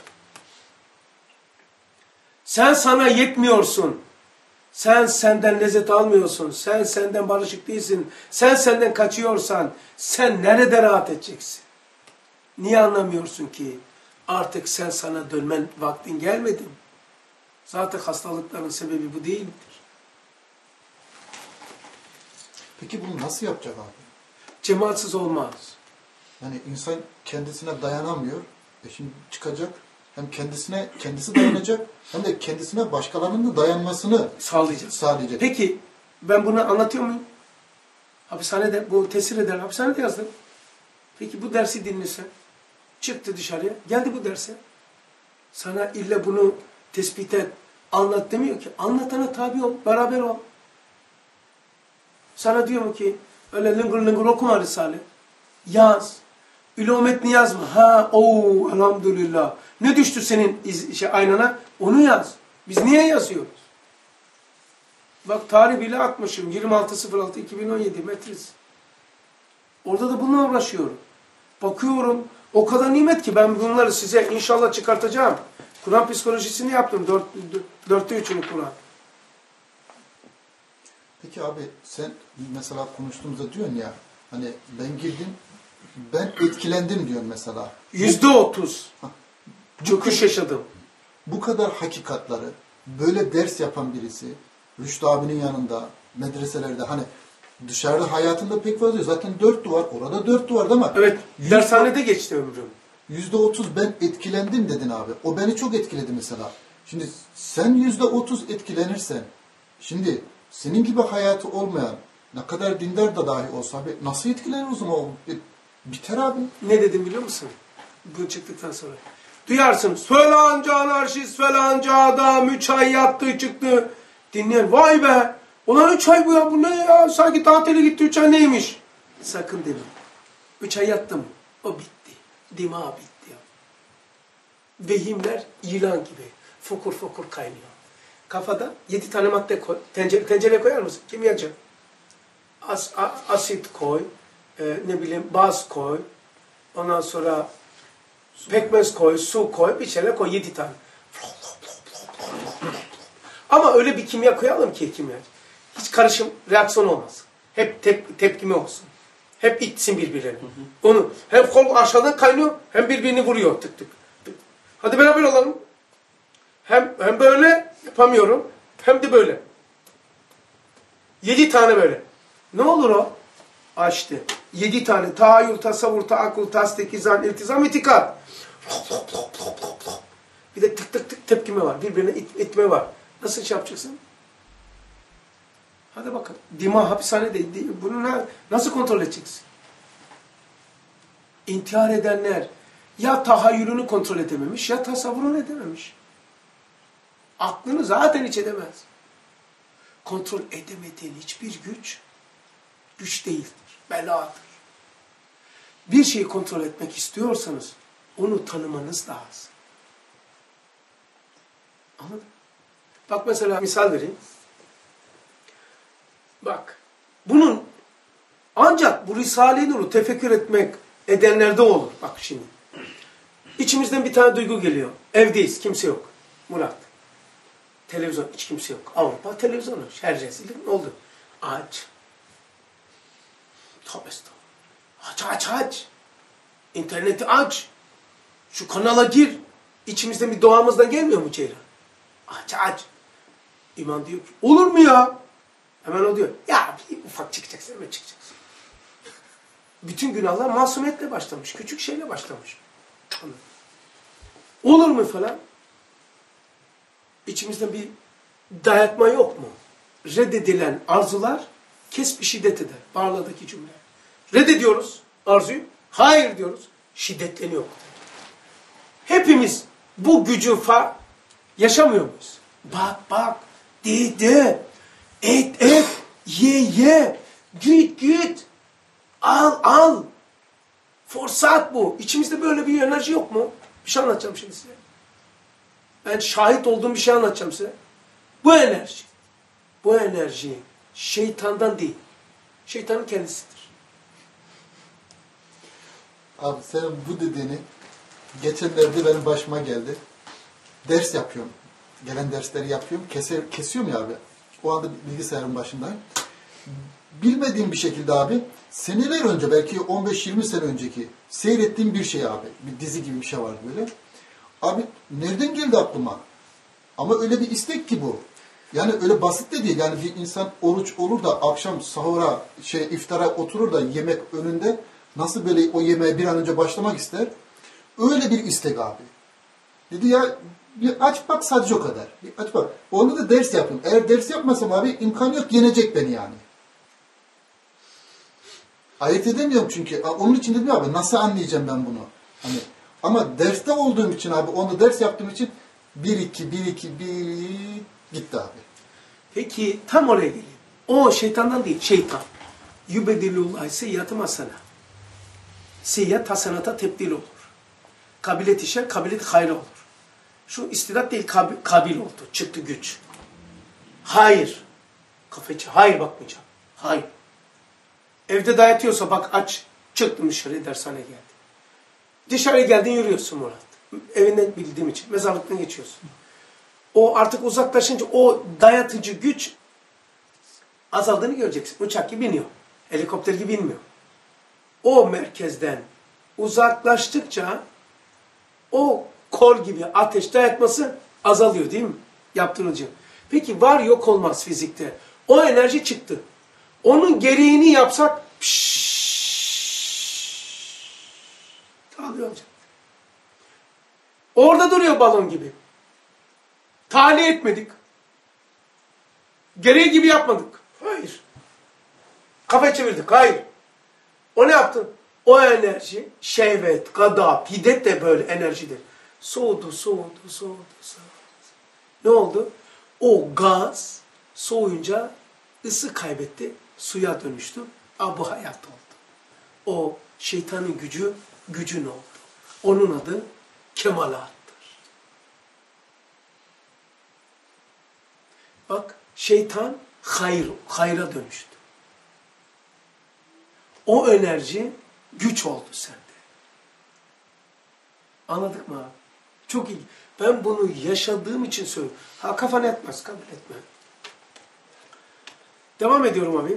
Sen sana yetmiyorsun. Sen senden lezzet almıyorsun. Sen senden barışık değilsin. Sen senden kaçıyorsan sen nerede rahat edeceksin? Niye anlamıyorsun ki? Artık sen sana dönmen vaktin gelmedi mi? Zaten hastalıkların sebebi bu değil midir? Peki bunu nasıl yapacak abi? Cemaatsiz olmaz. Yani insan kendisine dayanamıyor. Şimdi çıkacak. Hem kendisi dayanacak hem de kendisine başkalarının da dayanmasını sağlayacak. Peki ben bunu anlatıyor muyum? Hapishanede bu tesir eder. Hapishanede yazdım. Peki bu dersi dinlesen. Çıktı dışarıya. Geldi bu derse. Sana illa bunu tespit et. Anlat demiyor ki. Anlatana tabi ol. Beraber ol. Sana diyor mu ki öyle lıngır lıngır okuma Risale. Yaz. Ülumetni yazma. Ha, elhamdülillah. Ne düştü senin aynana? Onu yaz. Biz niye yazıyoruz? Bak tarih bile atmışım. 26.06.2017 Metris. Orada da bununla uğraşıyorum. Bakıyorum. O kadar nimet ki ben bunları size inşallah çıkartacağım. Kur'an psikolojisini yaptım. 4'te 3'ünü Kur'an. Peki abi sen mesela konuştuğumuzda diyorsun ya hani ben girdim ben etkilendim diyorsun mesela. %30. Çöküş yaşadım. Bu kadar hakikatları böyle ders yapan birisi Rüştü abinin yanında medreselerde hani dışarıda hayatında pek fazla yok. Zaten 4 duvar orada 4 duvar değil mi? Evet. Dershanede geçti ömrüm. %30 ben etkilendim dedin abi. O beni çok etkiledi mesela. Şimdi sen %30 etkilenirsen şimdi senin gibi hayatı olmayan ne kadar dindar da dahi olsa abi nasıl etkilenir o zaman? Biter abi. Ne dedim biliyor musun? Bu çıktıktan sonra. Duyarsınız. Falanca anarşist, falanca adam 3 ay yattı çıktı. Dinleyen vay be. Ulan 3 ay bu ya bu ne ya? Sanki tatile gitti 3 ay neymiş? Sakın deme. 3 ay yattım. O bitti. Dima bitti. Ya. Vehimler yılan gibi. Fokur fokur kaynıyor. Kafada 7 tane madde koy. Tencereye koyar mısın? Kimyacı. Asit koy. Ne bileyim baz koy. Ondan sonra pekmez koy, su koy, bir şeyler koy. 7 tane. Ama öyle bir kimya koyalım ki kimya. Hiç karışım, reaksiyon olmaz. Hep tepkime olsun. Hep itsin birbirlerini. Onu hem kol aşağıdan kaynıyor, hem birbirini vuruyor tık tık. Hadi beraber olalım. Hem böyle yapamıyorum, hem de böyle. 7 tane böyle. Ne olur o? Açtı. 7 tane. Tahayyül, tasavvur, taakkul, tasdik, izan, iltizam, itikat. Bir de tık tık tık tepkime var. Birbirine itme var. Nasıl iş yapacaksın? Hadi bakalım. Dima hapishanede. Bunu nasıl kontrol edeceksin? İntihar edenler ya tahayyülünü kontrol edememiş ya tasavvurunu edememiş. Aklını zaten hiç edemez. Kontrol edemediğin hiçbir güç değildir. Beladır. Bir şeyi kontrol etmek istiyorsanız onu tanımanız lazım. Anladın mı? Bak mesela misal vereyim. Bak. Bunun ancak bu Risale-i Nur'u tefekkür edenlerde olur. Bak şimdi. İçimizden bir tane duygu geliyor. Evdeyiz. Kimse yok. Murat. Televizyon. Hiç kimse yok. Avrupa televizyonu. Her rezillik ne oldu? Aç. Tövbe estağfurullah. Aç. İnterneti aç. Şu kanala gir. İçimizden bir doğamızdan gelmiyor mu Ceylan? Aç. İman diyor ki olur mu ya? Hemen o diyor ya bir ufak çıkacaksın hemen çıkacaksın. Bütün günahlar masumiyetle başlamış. Küçük şeyle başlamış. Olur mu falan? İçimizde bir dayatma yok mu? Reddedilen arzular kesbi şiddet eder. Bağladaki cümle. Reddediyoruz arzuyu. Hayır diyoruz. Şiddetleniyor. Hepimiz bu gücü yaşamıyor muyuz? Bak. De. Et. Ye. Güt. Al. Forsat bu. İçimizde böyle bir enerji yok mu? Bir şey anlatacağım şimdi size. Ben şahit olduğum bir şey anlatacağım size. Bu enerji şeytandan değil. Şeytanın kendisidir. Abi senin bu dediğini geçenlerde benim başıma geldi. Ders yapıyorum. Gelen dersleri yapıyorum. Kesiyorum ya abi. O anda bilgisayarın başındayım. Bilmediğim bir şekilde abi seneler önce belki 15-20 sene önceki seyrettiğim bir şey abi. Bir dizi gibi bir şey vardı böyle. Abi nereden geldi aklıma? Ama öyle bir istek ki bu. Yani öyle basit de değil. Yani bir insan oruç olur da akşam sahura, iftara oturur da yemek önünde nasıl böyle o yemeğe bir an önce başlamak ister? Öyle bir istek abi. Dedi ya bir aç bak sadece o kadar. Bir aç bak. Onda da ders yapayım. Eğer ders yapmasam abi imkan yok yenecek beni yani. Ayırt edemiyorum çünkü. Onun için dedim abi nasıl anlayacağım ben bunu? Hani ama derste olduğum için abi onu ders yaptığım için 1 gitti abi. Peki tam oraya geleyim. O şeytandan değil, şeytan. Yübedilullah seyyatı masana. Seyyat hasenata tebdil olur. Kabiliyet işe, kabiliyet hayra olur. Şu istidat değil, kabil oldu. Çıktı güç. Hayır. Kafeci, hayır bakmayacağım. Hayır. Evde dayatıyorsa bak aç. Çıktım dışarıya dershane geldi. Dışarıya geldin yürüyorsun Murat. Evinden bildiğim için. Mezarlıktan geçiyorsun. O artık uzaklaşınca o dayatıcı güç azaldığını göreceksin. Uçak gibi biniyor. Helikopter gibi binmiyor. O merkezden uzaklaştıkça o kol gibi ateş dayatması azalıyor değil mi? Yaptırıcı. Peki var yok olmaz fizikte. O enerji çıktı. Onun gereğini yapsak dağılıyor hocam. Orada duruyor balon gibi. Tahliye etmedik. Gereği gibi yapmadık. Hayır. Kafayı çevirdik. Hayır. O ne yaptı? O enerji, şehvet, gada, hidet de böyle enerjidir. Soğudu. Ne oldu? O gaz soğuyunca ısı kaybetti. Suya dönüştü. Bu hayat oldu. O şeytanın gücün oldu. Onun adı kemalattır. Bak şeytan hayra dönüştü. O enerji güç oldu sende. Anladık mı abi? Çok iyi. Ben bunu yaşadığım için söylüyorum. Kafana etmez, kabul etme. Devam ediyorum abi.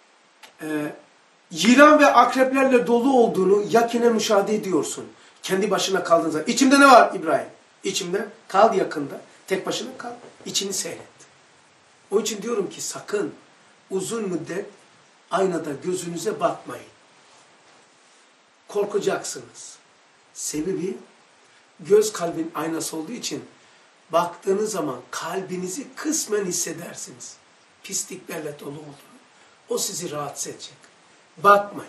Yılan ve akreplerle dolu olduğunu yakinen müşahede ediyorsun. Kendi başına kaldığın zaman. İçimde ne var İbrahim? İçimde kal yakında. Tek başına kal. İçini seyret. O için diyorum ki sakın uzun müddet aynada gözünüze bakmayın. Korkacaksınız. Sebebi göz kalbin aynası olduğu için baktığınız zaman kalbinizi kısmen hissedersiniz. Pisliklerle dolu olduğunu. O sizi rahatsız edecek. Bakmayın.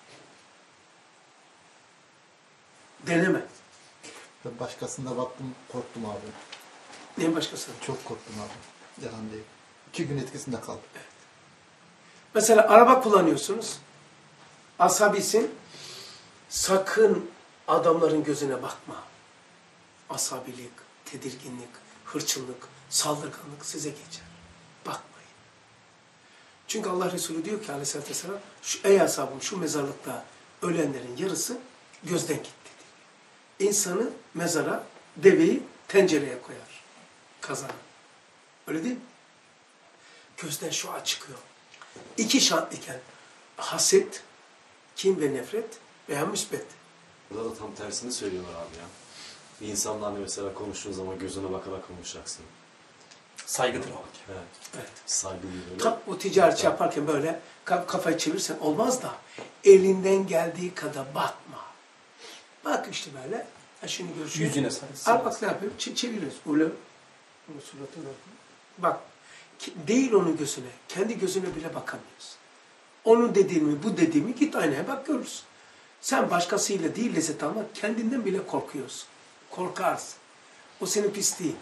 Deneme. Ben başkasına baktım korktum abi. Neyin başkasına? Çok korktum abi. Yalan değil. 2 gün etkisinde kaldım. Evet. Mesela araba kullanıyorsunuz. Asabisin. Sakın adamların gözüne bakma. Asabilik, tedirginlik, hırçınlık, saldırganlık size geçer. Bakmayın. Çünkü Allah Resulü diyor ki aleyhissalatü vesselam, ey ashabım şu mezarlıkta ölenlerin yarısı gözden gitti diyor. İnsanı mezara, deveyi tencereye koyar. Kazana. Öyle değil mi? Gözden şu an çıkıyor. 2 şart iken haset, kin ve nefret veya müsbet. Burada da tam tersini söylüyorlar abi ya. Bir insanla hani mesela konuştuğun zaman gözüne bakarak konuşacaksın. Saygıdır o. Evet. Evet. Saygı duyuyor. Tam o ticaret yaparken böyle kafayı çevirsen olmaz da elinden geldiği kadar bakma. Bak işte böyle. Ha şimdi görüşüyor. Yüzüne saygı. Al bak ne yapıyor? Çeviriyoruz. Böyle. Bunu suratına yapıyor. Bak. Değil onun gözüne. Kendi gözüne bile bakamıyorsun. Onun dediğimi, bu dediğimi git aynaya bak görürsün. Sen başkasıyla değil lezzet almak kendinden bile korkuyorsun. Korkarsın. O senin pisliğin.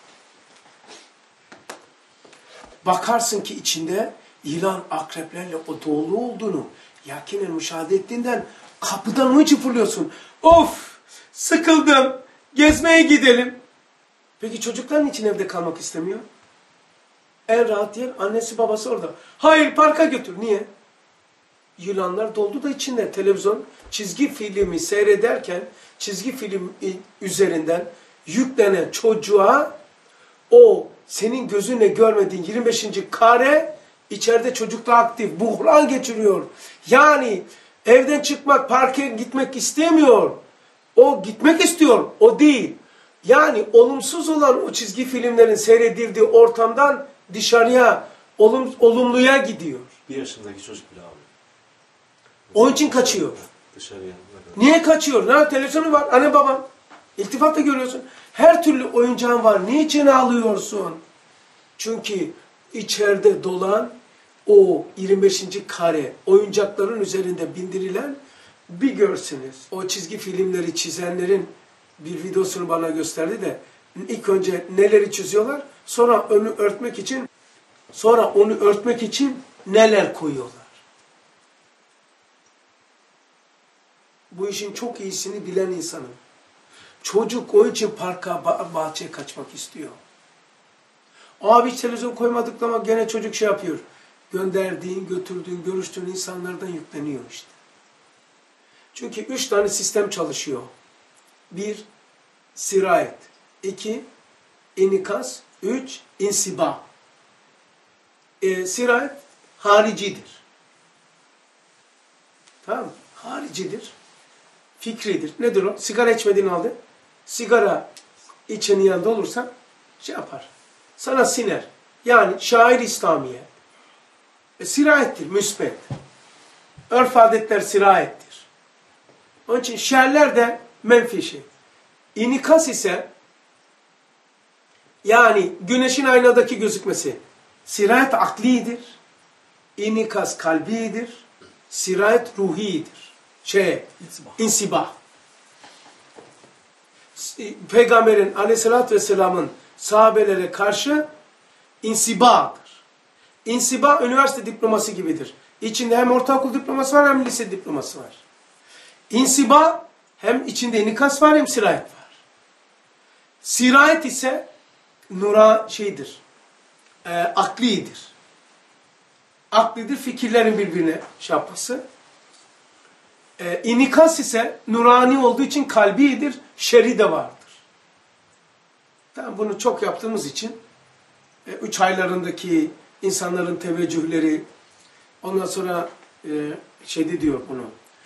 Bakarsın ki içinde yılan, akreplerle o dolu olduğunu yakinen müşahede ettiğinden kapıdan mı fırlıyorsun? Of! Sıkıldım. Gezmeye gidelim. Peki çocukların için evde kalmak istemiyor. En rahat yer annesi babası orada. Hayır parka götür. Niye? Yılanlar doldu da içinde. Televizyon çizgi filmi seyrederken çizgi film üzerinden yüklenen çocuğa o senin gözünle görmediğin 25. kare içeride çocukla aktif. Buhran geçiriyor. Yani evden çıkmak, parka gitmek istemiyor. O gitmek istiyor. O değil. Yani olumsuz olan o çizgi filmlerin seyredildiği ortamdan dışarıya, olumluya gidiyor. 1 yaşındaki çocuk bile abi. Onun için kaçıyor. Dışarıya. Niye kaçıyor? Ne televizyonu var, anne baban. İltifat da görüyorsun. Her türlü oyuncağın var. Niçin ağlıyorsun? Çünkü içeride dolan o 25. kare oyuncakların üzerinde bindirilen bir görsünüz. O çizgi filmleri çizenlerin bir videosunu bana gösterdi de ilk önce neleri çiziyorlar? Sonra onu örtmek için neler koyuyorlar? Bu işin çok iyisini bilen insanım. Çocuk o için parka, bahçeye kaçmak istiyor. Abi hiç televizyon koymadık ama gene çocuk şey yapıyor. Gönderdiğin, götürdüğün, görüştüğün insanlardan yükleniyor işte. Çünkü 3 tane sistem çalışıyor. 1. Sirayet. 2. İnikas. 3. İnsiba. Sirayet haricidir. Tamam mı? Haricidir. Fikridir. Nedir o? Sigara içmediğin halde sigara içenin yanında olursan şey yapar. Sana siner. Yani şair İslamiye. Sirayettir. Müsbet. Örf adetler sirayettir. Onun için şerler de menfi şey. İnikas ise yani güneşin aynadaki gözükmesi. Sirayet aklidir. İnikas kalbidir. Sirayet ruhidir. İnsibah. Peygamberin aleyhissalatü vesselamın sahabelere karşı insibadır. İnsiba üniversite diploması gibidir. İçinde hem ortaokul diploması var hem lise diploması var. İnsiba hem içinde inikas var hem sirayet var. Sirayet ise aklidir. Aklidir fikirlerin birbirine çarpması. İnikas ise nurani olduğu için kalbidir, şer'i de vardır. Tamam, bunu çok yaptığımız için 3 aylarındaki insanların teveccühleri, ondan sonra diyor bunu,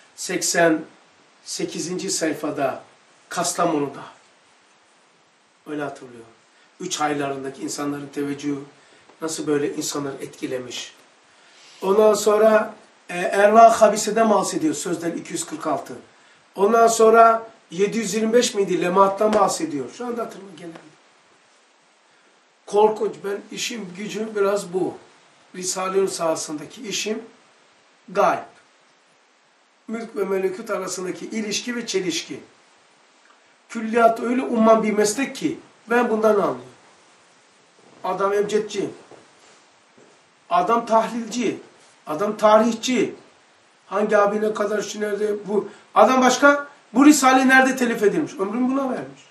88. sayfada Kastamonu'da, öyle hatırlıyorum. 3 aylarındaki insanların teveccühü nasıl böyle insanları etkilemiş. Ondan sonra Erva Habise'den bahsediyor sözden 246. Ondan sonra 725 miydi? Lemaat'tan bahsediyor. Şu anda hatırlamam gelemiyor. Korkunç. Ben işim gücüm biraz bu. Risale-i sahasındaki işim gayb. Mülk ve melekut arasındaki ilişki ve çelişki. Külliyat öyle umman bir meslek ki ben bundan anlıyorum. Adam ebcedci. Adam tahlilci. Adam tarihçi. Hangi abi ne kadar şu nerede bu. Adam başka bu risale nerede telif edilmiş? Ömrünü buna vermiş.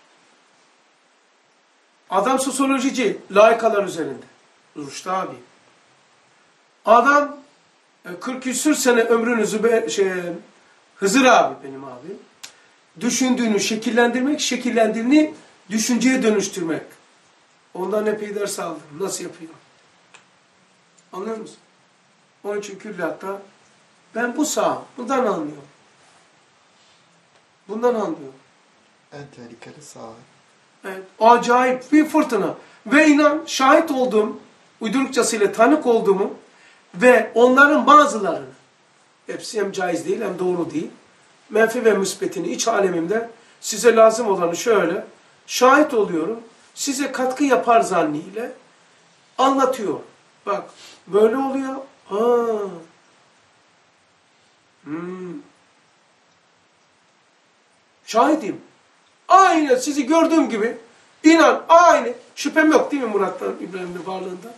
Adam sosyolojici. Laikalar üzerinde. Rüştü abi. Adam 40 küsür sene ömrünü Hızır abi benim abim. Düşündüğünü şekillendirmek, şekillendiğini düşünceye dönüştürmek. Ondan epey ders aldım. Nasıl yapıyor? Anlıyor musun? Onun için külliyatta ben bu sağ, bundan anlıyorum. Bundan anlıyorum. En tehlikeli saha. Evet, acayip bir fırtına. Ve inan şahit olduğum, uydurukçasıyla tanık olduğumu ve onların bazılarını, hepsi hem caiz değil hem doğru değil, menfi ve müsbetini iç alemimde size lazım olanı şöyle şahit oluyorum. Size katkı yapar zanniyle anlatıyor. Bak böyle oluyor. Şahidim. Aynı sizi gördüğüm gibi. İnan aynı. Şüphem yok değil mi Murat'tan İbrahim'in varlığında?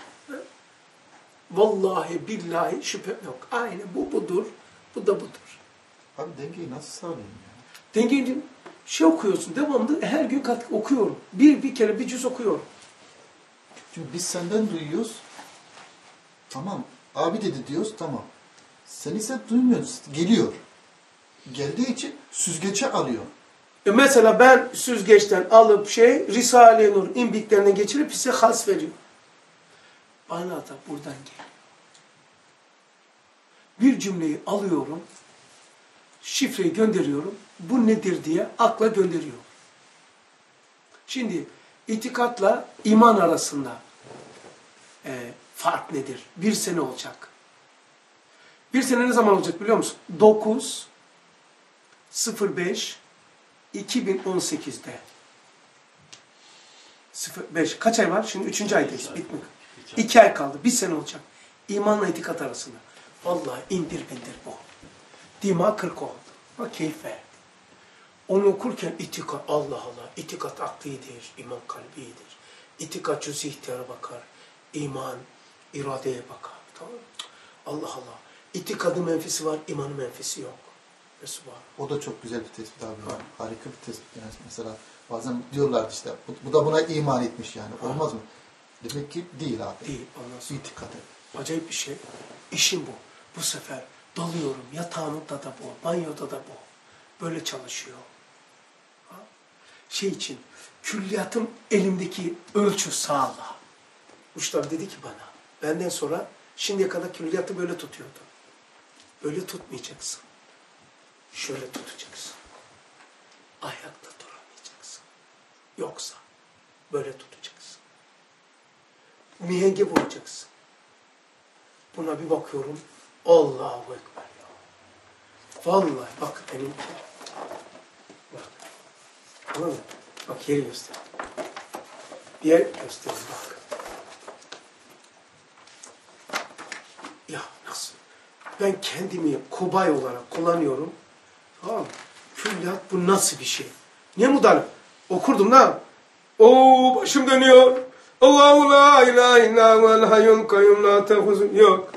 Vallahi billahi şüphem yok. Aynı bu budur. Bu da budur. Abi dengeyi nasıl sağlayayım ya? Dengeyi şey okuyorsun devamlı her gün okuyorum. Bir kere bir cüz okuyorum. Çünkü biz senden duyuyoruz. Tamam. Abi dedi diyoruz. Tamam. Sen ise duymuyorsun. Geliyor. Geldiği için süzgece alıyor. Mesela ben süzgeçten alıp Risale-i Nur imbiklerine geçirip size has veriyor. Bana da buradan geliyor. Bir cümleyi alıyorum. Şifreyi gönderiyorum. Bu nedir diye akla gönderiyor. Şimdi itikatla iman arasında fark nedir? Bir sene olacak. Bir sene ne zaman olacak biliyor musun? 9.05.2018'de. 05. Kaç ay var? Şimdi 3. aydayız. Bitmiyor. 2 ay kaldı. Bir sene olacak. İmanla itikat arasında. Vallahi indir bindir bu. Dima 40 oldu. Bak keyif verdi. Onu okurken itikat, Allah Allah, itikat aklidir, iman kalbidir. İtikat cüz-i ihtiyara bakar. İman iradeye bakar. Tamam mı? Allah Allah. İtikadı menfisi var, imanı menfisi yok. O da çok güzel bir tespit abi. Yani. Harika bir tespit. Yani mesela bazen diyorlar işte bu da buna iman etmiş yani. Olmaz mı? Demek ki değil abi. Değil. Olmaz. İtikadı. Acayip bir şey. İşim bu. Bu sefer dalıyorum. Yatağımda da bu. Banyoda da bu. Böyle çalışıyor. Ha? Şey için külliyatım elimdeki ölçü sağla. Uçlar dedi ki bana. Benden sonra şimdiye kadar külliyatı böyle tutuyordu. Böyle tutmayacaksın. Şöyle tutacaksın. Ayakta duramayacaksın. Yoksa böyle tutacaksın. Mihenge vuracaksın. Buna bir bakıyorum. Allahu Ekber ya. Vallahi bak benim. Bak. Anladın mı? Bak yeri göster. Bir yer göstereyim bak. Ya nasıl? Ben kendimi kobay olarak kullanıyorum. Tamam mı? Külliyat bu nasıl bir şey? Niye mudarip? Okurdum da. Oo başım dönüyor. Allahu la ilahe illa huvel hayyul kayyum la tehuzun. Yok.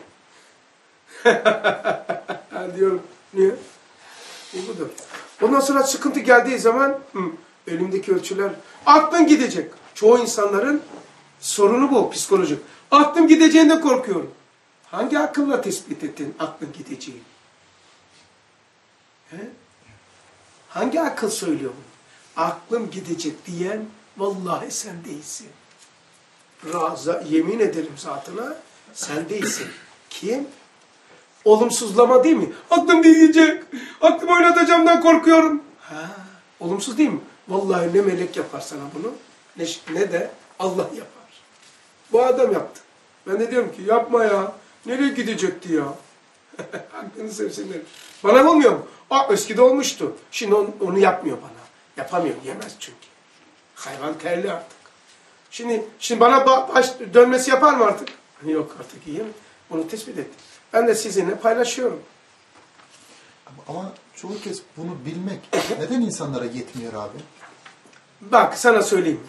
Diyorum. Niye? Budur. Ondan sonra sıkıntı geldiği zaman elimdeki ölçüler aklın gidecek. Çoğu insanların sorunu bu psikolojik. Aklım gideceğinde korkuyorum. Hangi akılla tespit ettin aklın gideceğini? He? Hangi akıl söylüyor bunu? Aklım gidecek diyen vallahi sen değilsin. Yemin ederim zatına sen değilsin. Kim? Olumsuzlama değil mi? Aklım gidecek. Aklımı oynatacağımdan korkuyorum. Ha, olumsuz değil mi? Vallahi ne melek yapar sana bunu ne de Allah yapar. Bu adam yaptı. Ben de diyorum ki yapma ya. Nereye gidecekti ya? Aklını sevsinler. Bana olmuyor mu? Eskide olmuştu. Şimdi onu yapmıyor bana. Yapamıyor. Yemez çünkü. Hayvan terli artık. Şimdi bana baş dönmesi yapar mı artık? Yok artık yiyemem. Bunu tespit ettim. Ben de sizinle paylaşıyorum. Ama çoğu kez bunu bilmek neden insanlara yetmiyor abi? Bak sana söyleyeyim.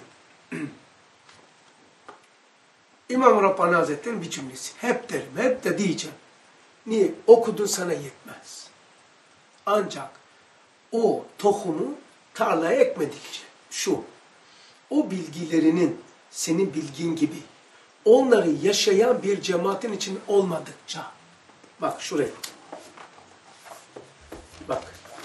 İmam Rabbani Hazretleri'nin bir cümlesi. Hep derim, hep de diyeceğim. Niye? Okudun sana yetmez. Ancak o tohumu tarlaya ekmedikçe, o bilgilerinin senin bilgin gibi onları yaşayan bir cemaatin için olmadıkça, bak şuraya, bak,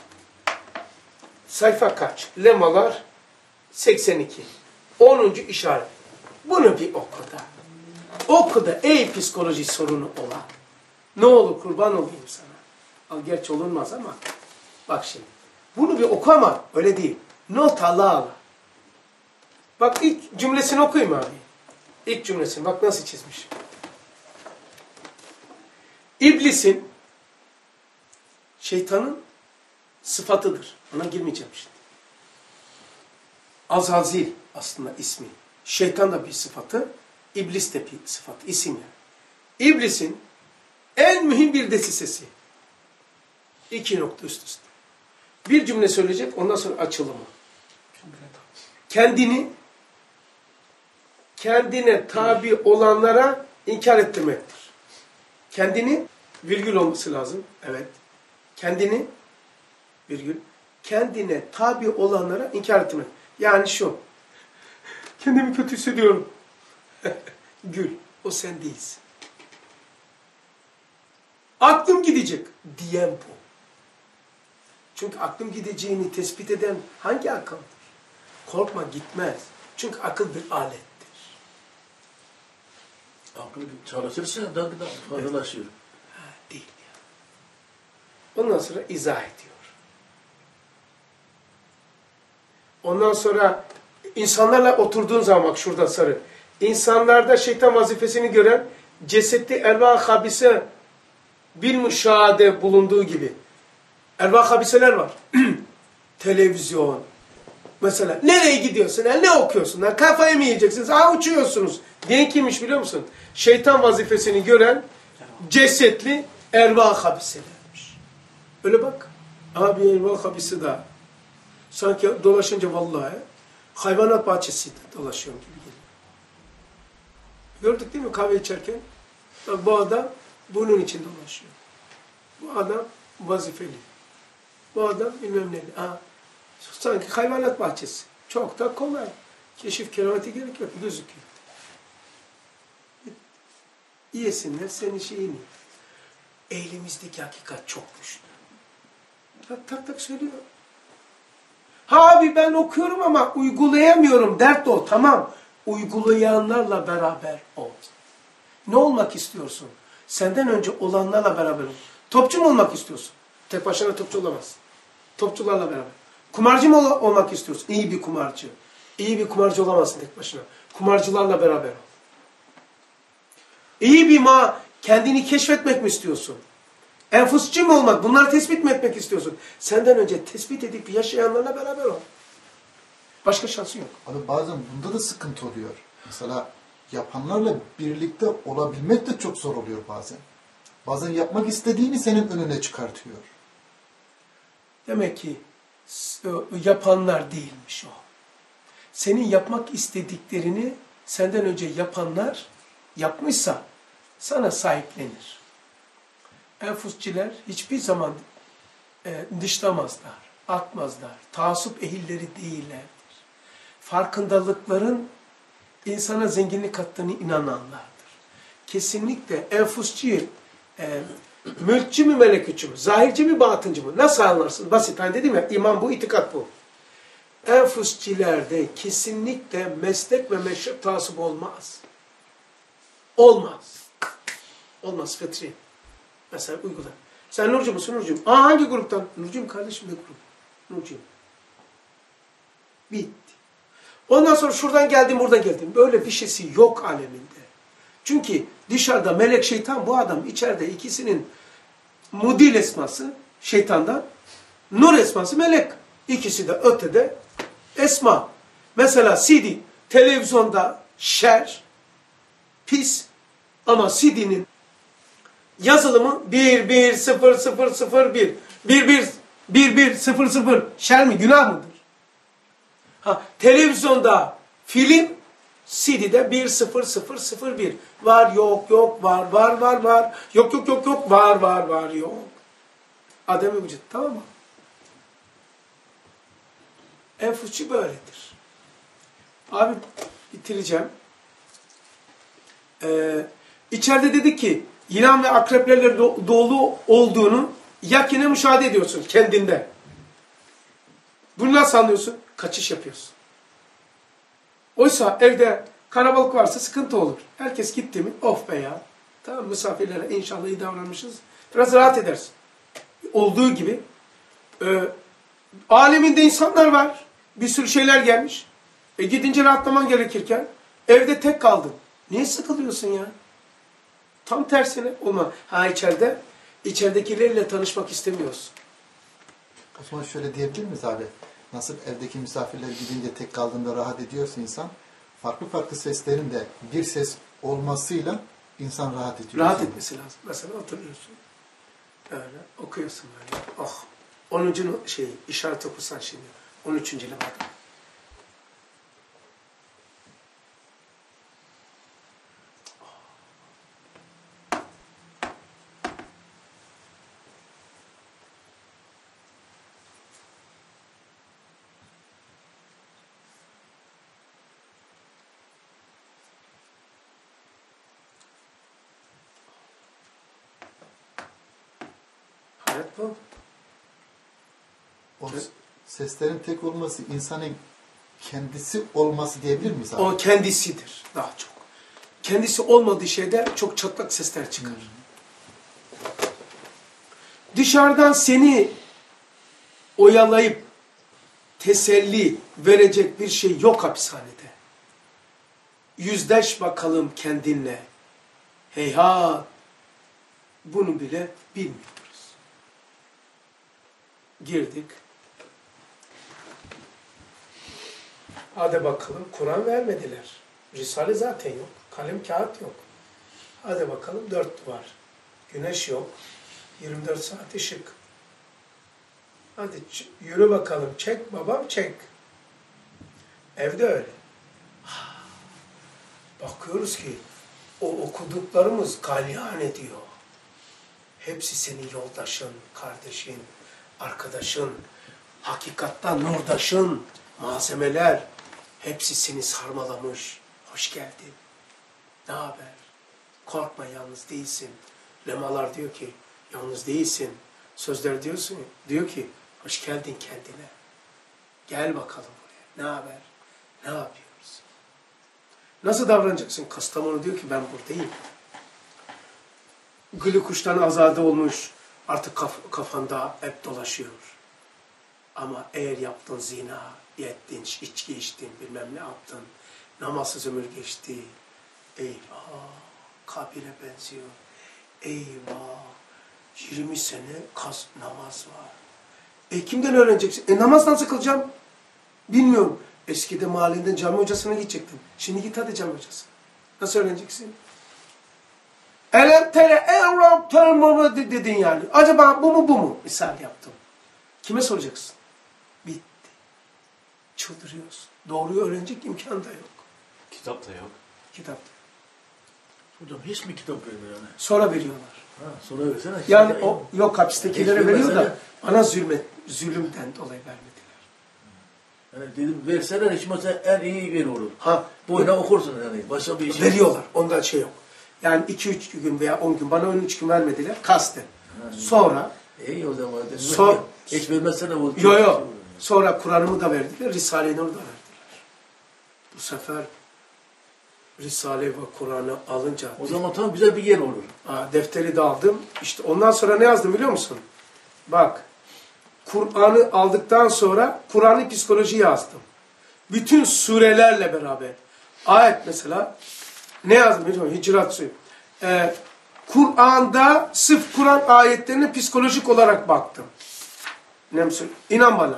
sayfa kaç? Lemalar 82. 10. işaret. Bunu bir oku da. Oku da ey psikoloji sorunu olan. Ne olur kurban olayım sana. Gerçi olunmaz ama. Bak şimdi. Bunu bir oku ama öyle değil. Not ala. Bak ilk cümlesini okuyayım abi. İlk cümlesini bak nasıl çizmiş. İblisin, şeytanın sıfatıdır. Ona girmeyeceğim şimdi. Azazil aslında ismi. Şeytan da bir sıfatı, iblis de bir sıfat, isim yani. İblisin en mühim bir desisesi. 2 nokta üst üste. Bir cümle söyleyecek, ondan sonra açılımı. Kendine tabi olanlara inkar ettirmektir. Kendini, virgül olması lazım. Evet. Kendini, virgül, kendine tabi olanlara inkar ettirmek. Yani şu, kendimi kötü hissediyorum. Gül, o sen değilsin. Aklım gidecek diyen bu. Çünkü aklım gideceğini tespit eden hangi akıldır? Korkma gitmez. Çünkü akıl bir alettir. Akıl çalışırsa daha fazlalaşıyor. Ha, değil ya. Ondan sonra izah ediyor. Ondan sonra insanlarla oturduğun zaman bak şurada sarı. İnsanlarda şeytan vazifesini gören cesetli erva habise bil müşahede bulunduğu gibi. Erva habiseler var. Televizyon. Mesela nereye gidiyorsun? Ne okuyorsun? Kafayı mı yiyeceksiniz? Uçuyorsunuz. Diyen kimmiş biliyor musun? Şeytan vazifesini gören cesetli erva habiselermiş. Öyle bak. Abi erva habisi daha. Sanki dolaşınca vallahi hayvanat bahçesinde dolaşıyorum gibi geliyor. Gördük değil mi kahve içerken? Bak, bu adam bunun için dolaşıyor. Bu adam vazifeli. Bu adam bilmem neli. Sanki hayvanat bahçesi. Çok da kolay. Keşif kerameti gerek yok. Gözüküyor. Yesinler senin şeyini. Elimizdeki hakikat çok güçlü. Tak tak söylüyor. Abi ben okuyorum ama uygulayamıyorum. Dert o. Tamam. Uygulayanlarla beraber ol. Ne olmak istiyorsun? Senden önce olanlarla beraber ol. Topçu mu olmak istiyorsun? Tek başına topçu olamazsın. Topçularla beraber. Kumarcı mı olmak istiyorsun? İyi bir kumarcı. İyi bir kumarcı olamazsın tek başına. Kumarcılarla beraber ol. İyi bir kendini keşfetmek mi istiyorsun? Enfusçu mu olmak? Bunları tespit mi etmek istiyorsun? Senden önce tespit edip yaşayanlarla beraber ol. Başka şansı yok. Abi bazen bunda da sıkıntı oluyor. Mesela yapanlarla birlikte olabilmek de çok zor oluyor bazen. Bazen yapmak istediğini senin önüne çıkartıyor. Demek ki yapanlar değilmiş o. Senin yapmak istediklerini senden önce yapanlar yapmışsa sana sahiplenir. Enfusçiler hiçbir zaman dışlamazlar, atmazlar. Taassup ehilleri değillerdir. Farkındalıkların insana zenginlik kattığını inananlardır. Kesinlikle enfusçi, mülkçü mü meleküçü mü, zahirci mi batıncı mı? Nasıl anlarsın? Basit. Hani dedim ya, iman bu, itikat bu. Enfusçilerde kesinlikle meslek ve meşrep taassup olmaz. Olmaz. Olmaz fetri. Mesela uygula. Sen Nurcu musun? Nurcu'yum. Hangi gruptan? Nurcu'yum kardeşim, ne grup? Nurcu'yum. Bitti. Ondan sonra şuradan geldim, buradan geldim. Böyle bir şeysi yok aleminde. Çünkü dışarıda melek şeytan, bu adam içeride ikisinin mudil esması şeytandan, nur esması melek. İkisi de ötede esma. Mesela CD, televizyonda şer, pis ama CD'nin yazılımı 11001 1100 şer mi, günah mıdır? Televizyonda film, CD'de 10001 var yok yok var yok yok yok yok var yok. Adem-i vücut, tamam mı? Enfusçu böyledir. Abi bitireceğim. İçeride dedik ki yılan ve akreplerle dolu olduğunu yakine müşahede ediyorsun kendinde. Bunu nasıl anlıyorsun? Kaçış yapıyorsun. Oysa evde kalabalık varsa sıkıntı olur. Herkes gitti mi? Of be ya. Tamam, misafirlere inşallah iyi davranmışız. Biraz rahat edersin. Olduğu gibi aleminde insanlar var. Bir sürü şeyler gelmiş. Gidince rahatlaman gerekirken evde tek kaldın. Niye sıkılıyorsun ya? Tam tersine olma. Ha içeridekilerle tanışmak istemiyorsun. O zaman şöyle diyebilir miyiz abi? Nasıl evdeki misafirler gidince tek kaldığında rahat ediyorsa insan, farklı farklı seslerin de bir ses olmasıyla insan rahat ediyor. Rahat etmesi lazım. Mesela oturuyorsun. Öyle okuyorsun böyle. Oh. 10. işaret okursan şimdi. 13. bak. Hayat bu. O seslerin tek olması insanın kendisi olması diyebilir miyiz abi? O kendisidir daha çok. Kendisi olmadığı şeyde çok çatlak sesler çıkar. Dışarıdan seni oyalayıp teselli verecek bir şey yok hapishanede. Yüzleş bakalım kendinle. Heyhat. Bunu bile bilmiyoruz. Girdik. Hadi bakalım Kur'an vermediler. Risale zaten yok. Kalem kağıt yok. Hadi bakalım 4 duvar. Güneş yok. 24 saat ışık. Hadi yürü bakalım. Çek babam çek. Evde öyle. Bakıyoruz ki o okuduklarımız galyan ediyor. Hepsi senin yoldaşın, kardeşin, arkadaşın, hakikattan nurdaşın, malzemeler. Hepsi seni sarmalamış. Hoş geldin. Ne haber? Korkma, yalnız değilsin. Lemalar diyor ki yalnız değilsin. Sözler diyor ki hoş geldin kendine. Gel bakalım buraya. Ne haber? Ne yapıyoruz? Nasıl davranacaksın? Kastamonu diyor ki ben buradayım. Gülü kuştan azade olmuş. Artık kafanda hep dolaşıyor. Ama eğer yaptın zina, ettin, içki içtin, bilmem ne yaptın, namazsız ömür geçti. Eyvah, kabire benziyor. Eyvah, 20 sene namaz var. Kimden öğreneceksin? Namaz nasıl kılacağım? Bilmiyorum. Eskide mahalleden cami hocasına gidecektin. Şimdi git hadi cami hocasına. Nasıl öğreneceksin? Elem tere evram termoma dedin yani. Acaba bu mu? Misal yaptım. Kime soracaksın? Bitti. Çıldırıyorsun. Doğruyu öğrenecek imkan da yok. Kitap da yok. Kitap. Hocam hiç mi kitap vermiyor yani? Sonra veriyorlar. Ha, sonra versene. Yani o yok hapistekilere Hiç veriyor da vermesene. bana zulümden dolayı vermediler. Yani dedim verseler hiç mesela en iyi ver olur. Ha, Boyuna okursun yani. Başka bir şey. veriyorlar. Ondan şey yok. Yani 2-3 gün veya 10 gün bana 13 gün vermediler. Kasten. Sonra İyi o zaman. Hiç vermezsene o. Yok. Sonra Kur'an'ımı da verdiler. Risale-i Nur'u da verdiler. Bu sefer Risale ve Kur'an'ı alınca O zaman tam güzel bir yer olur. defteri de aldım. İşte ondan sonra ne yazdım biliyor musun? Bak. Kur'an'ı aldıktan sonra Kur'an'ı psikoloji yazdım. Bütün surelerle beraber. Ayet mesela ne yazdım biliyor musun? Hicrat suyu. Kur'an'da sırf Kur'an ayetlerine psikolojik olarak baktım. Ne mesela? İnan bana.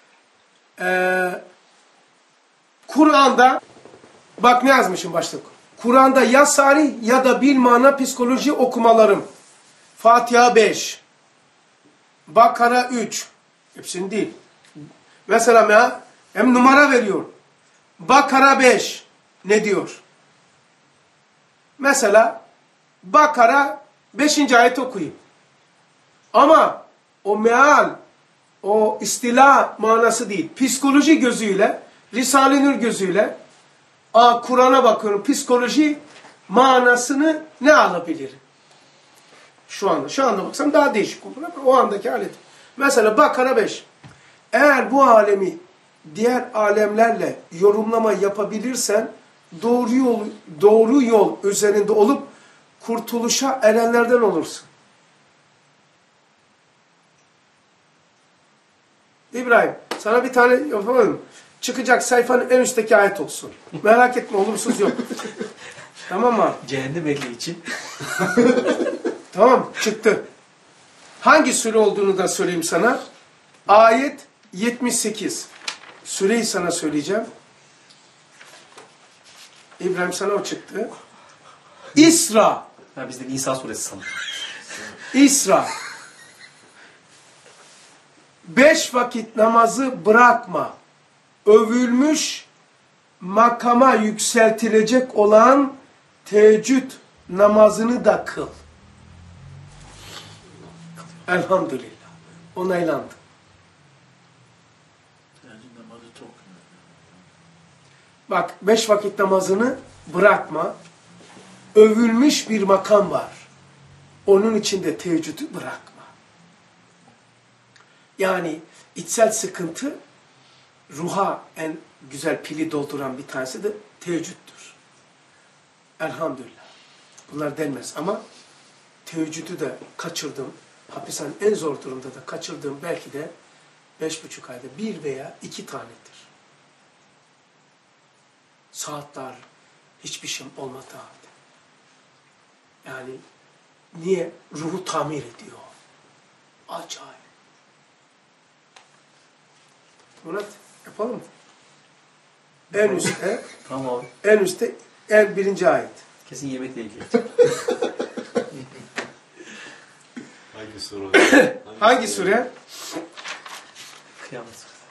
Kur'an'da bak ne yazmışım başta. Kur'an'da ya sarih ya da bilmana psikoloji okumalarım. Fatiha 5. Bakara 3. Hepsini değil. Mesela hem numara veriyor. Bakara 5. Ne diyor? Mesela Bakara 5. ayet okuyayım. Ama o meal, o istila manası değil. Psikoloji gözüyle, Risale-i Nur gözüyle Kur'an'a bakıyorum. Psikoloji manasını ne alabilirim? Şu anda baksam daha değişik olur ama o andaki alet. Mesela Bakara 5. Eğer bu alemi diğer alemlerle yorumlama yapabilirsen doğru yol üzerinde olup kurtuluşa erenlerden olursun. İbrahim, sana bir tane yapamadım. çıkacak sayfanın en üstteki ayet olsun. Merak etme, olumsuz yok. Tamam mı? Cehennem ehli için. Tamam, çıktı. Hangi sure olduğunu da söyleyeyim sana. Ayet 78. Süreyi sana söyleyeceğim. İbrahim, sana o çıktı. İsra. Ha, bizde Nisa suresi sanırım. İsra. 5 vakit namazı bırakma. Övülmüş, makama yükseltilecek olan teheccüd namazını da kıl. Elhamdülillah. Onaylandı. Teheccüd namazı çok önemli. Bak, 5 vakit namazını bırakma. Övülmüş bir makam var. Onun içinde teheccüdü bırakma. Yani içsel sıkıntı, ruha en güzel pili dolduran bir tanesi de teheccüddür. Elhamdülillah. Bunlar denmez ama teheccüdü de kaçırdım. Hapishanenin en zor durumda da kaçırdığım belki de 5,5 ayda 1 veya 2 tanedir. Saatler, hiçbir şey olmadı halde. Yani niye? Ruhu tamir ediyor. Acayip. Murat, yapalım mı? En üstte, Tamam abi. en üstte, en birinci ayet. Kesin yemekle ilgili. Hangi soru? Hangi sure? Kıyamet.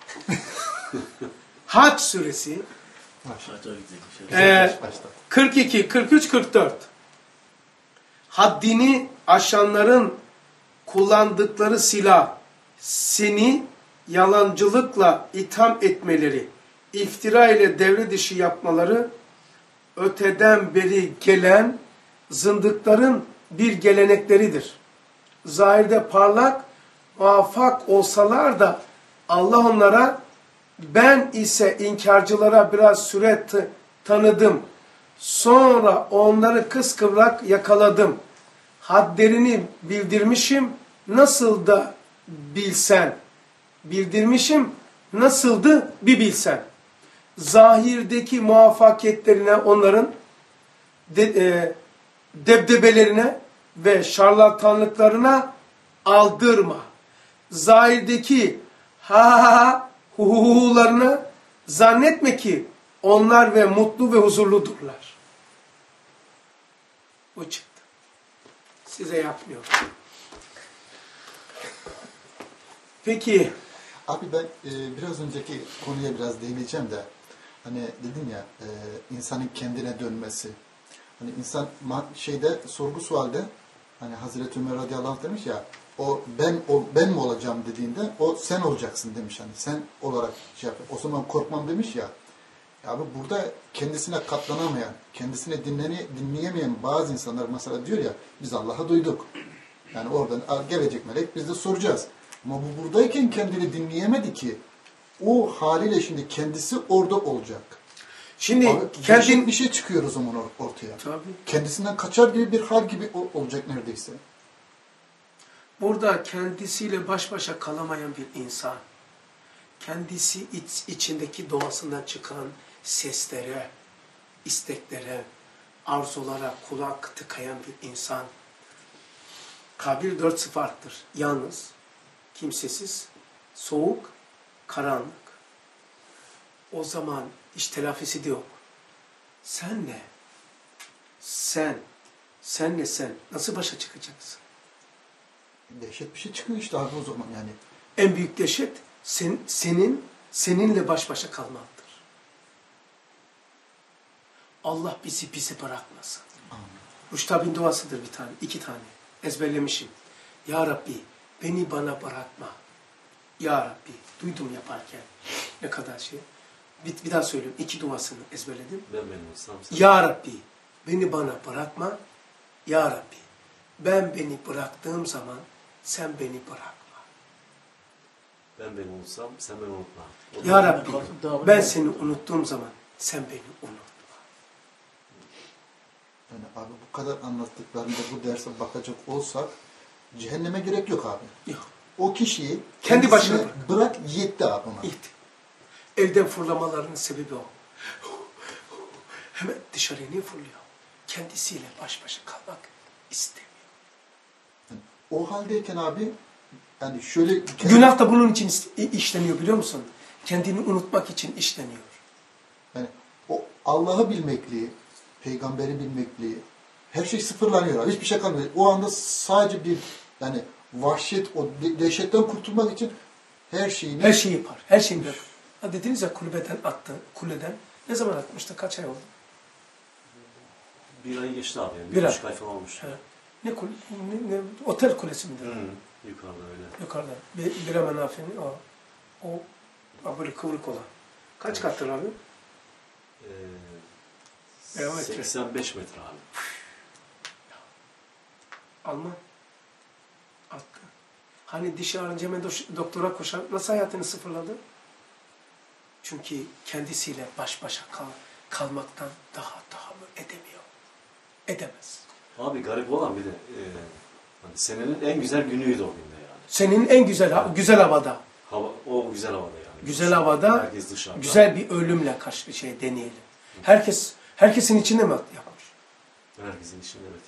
Hac suresi. Hacca gidecek. Başta. 42, 43, 44. Haddini aşanların kullandıkları silah, seni yalancılıkla itham etmeleri, iftira ile devre dışı yapmaları, öteden beri gelen zındıkların bir gelenekleridir. Zahirde parlak, muvaffak olsalar da Allah onlara, ben ise inkarcılara biraz süre tanıdım. Sonra onları kıskıvrak yakaladım. Hadlerini bildirmişim, nasıl da bilsen. Bildirmişim, nasıldı bir bilsen. Zahirdeki muvaffakiyetlerine, onların debdebelerine ve şarlatanlıklarına aldırma. Zahirdeki hularına zannetme ki onlar ve mutlu ve huzurludurlar. Bu çıktı. Size yapmıyor. Peki. Abi ben biraz önceki konuya biraz değineceğim de hani dedin ya insanın kendine dönmesi. Hani insan şeyde sorgu sualde hani Hazreti Ömer radıyallahu anh demiş ya ben mi olacağım dediğinde o sen olacaksın demiş hani sen olarak şey yap. O zaman korkmam demiş ya. Abi burada kendisine katlanamayan, kendisine dinleyemeyen bazı insanlar mesela diyor ya biz Allah'ı duyduk. Yani oradan gelecek melek biz de soracağız. Ama bu buradayken kendini dinleyemedi ki. O haliyle şimdi kendisi orada olacak. Şimdi kendin bir şey çıkıyor o zaman ortaya. Tabii. Kendisinden kaçar gibi bir hal gibi olacak neredeyse. Burada kendisiyle baş başa kalamayan bir insan, kendisi içindeki doğasından çıkan seslere, isteklere, arzulara kulak tıkayan bir insan. Kabir 4 sıfattır. Yalnız, kimsesiz, soğuk, karanlık. O zaman hiç telafisi de yok. Senle, senle sen nasıl başa çıkacaksın? Dehşet bir şey çıkıyor işte abi o zaman yani. En büyük dehşet seninle baş başa kalmaktır. Allah bizi bırakmasın. Rüştab'in duasıdır bir tane, 2 tane. Ezberlemişim. Ya Rabbi beni bana bırakma. Ya Rabbi. Duydum yaparken. Ne kadar şey. Bir daha söyleyeyim. 2 duasını ezberledim. Ben olsam sen. Ya Rabbi beni bana bırakma. Ya Rabbi ben beni bıraktığım zaman sen beni bırakma. Ben olsam sen beni unutma. Ya Rabbi ben seni unuttuğum zaman sen beni unutma. Yani abi bu kadar anlattıklarında bu derse bakacak olsak cehenneme gerek yok abi. Yok. O kişiyi Kendi başına bırak yetti abi ona. Yetti. evden fırlamalarının sebebi o. Hemen dışarıya niye fırlıyor? Kendisiyle baş başa kalmak istemiyor. O haldeyken abi yani şöyle... Günah da bunun için işleniyor biliyor musun? Kendini unutmak için işleniyor. Yani o Allah'ı bilmekliği, peygamberi bilmekliği, her şey sıfırlanıyor. Hiçbir şey kalmıyor. O anda sadece bir yani vahşet, o dehşetten kurtulmak için her şeyini... Her şeyi yapar. Her şeyi yapar. Ha dediniz ya kulübeden attı. Kuleden. Ne zaman atmıştı? Kaç ay oldu? 1 ay geçti abi. Yani. Bir ay. 1,5 ay falan olmuş. He. Ne otel kulesi midir? Yukarıda öyle. Yukarıda. Bir hemen afinin o böyle kıvrık olan. Kaç kattır abi? 85 metre abi. Alman. Attı. Hani dişi ağrınca hemen doktora koşar. Nasıl hayatını sıfırladı? Çünkü kendisiyle baş başa kalmaktan daha tahammül edemiyor. Edemez. Abi garip olan bir de hani senenin en güzel günüydü o günde yani. Senin en güzel havada. O güzel havada yani. Güzel havada Herkes dışarıda. güzel bir ölümle deneyelim. Herkesin içinde mi yapmış? Herkesin içinde evet.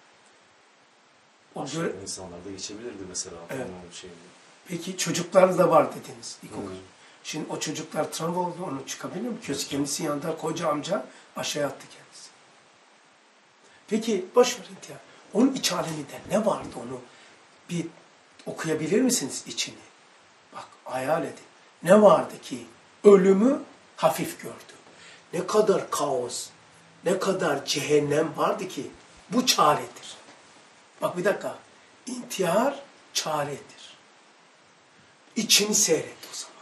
O Başka insanlar da geçebilirdi mesela. Evet. Şeyinde. Peki çocuklar da var dediniz ilkokul. Şimdi o çocuklar travma oldu, onu çıkabilir mi? Kendisi yanında koca amca aşağıya attı kendisi. Peki boş verin ya. Onun iç aleminde ne vardı onu bir okuyabilir misiniz içini? Bak hayal edin. Ne vardı ki ölümü hafif gördü. Ne kadar kaos, ne kadar cehennem vardı ki bu çaredir. Bak bir dakika. İntihar çaredir. İçini seyret o zaman.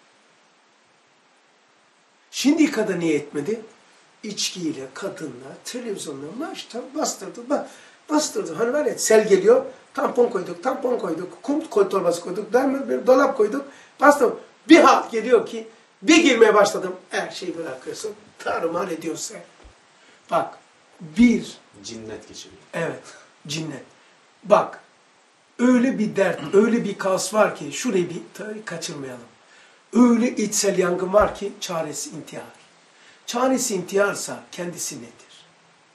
Şimdiye kadar niye etmedi? İçkiyle, kadınla, televizyonla işte bastırdı. Hani var ya sel geliyor, tampon koyduk, kum torbası koyduk, dolap koyduk, bastırdık. Bir hal geliyor ki bir girmeye başladım. Her şeyi bırakıyorsun, tarumar ediyorsun. Bak bir... Cinnet geçiriyor. Evet, cinnet. Bak, öyle bir dert, öyle bir kaos var ki, şurayı bir kaçırmayalım. Öyle içsel yangın var ki, çaresi intihar. Çaresi intiharsa kendisi nedir?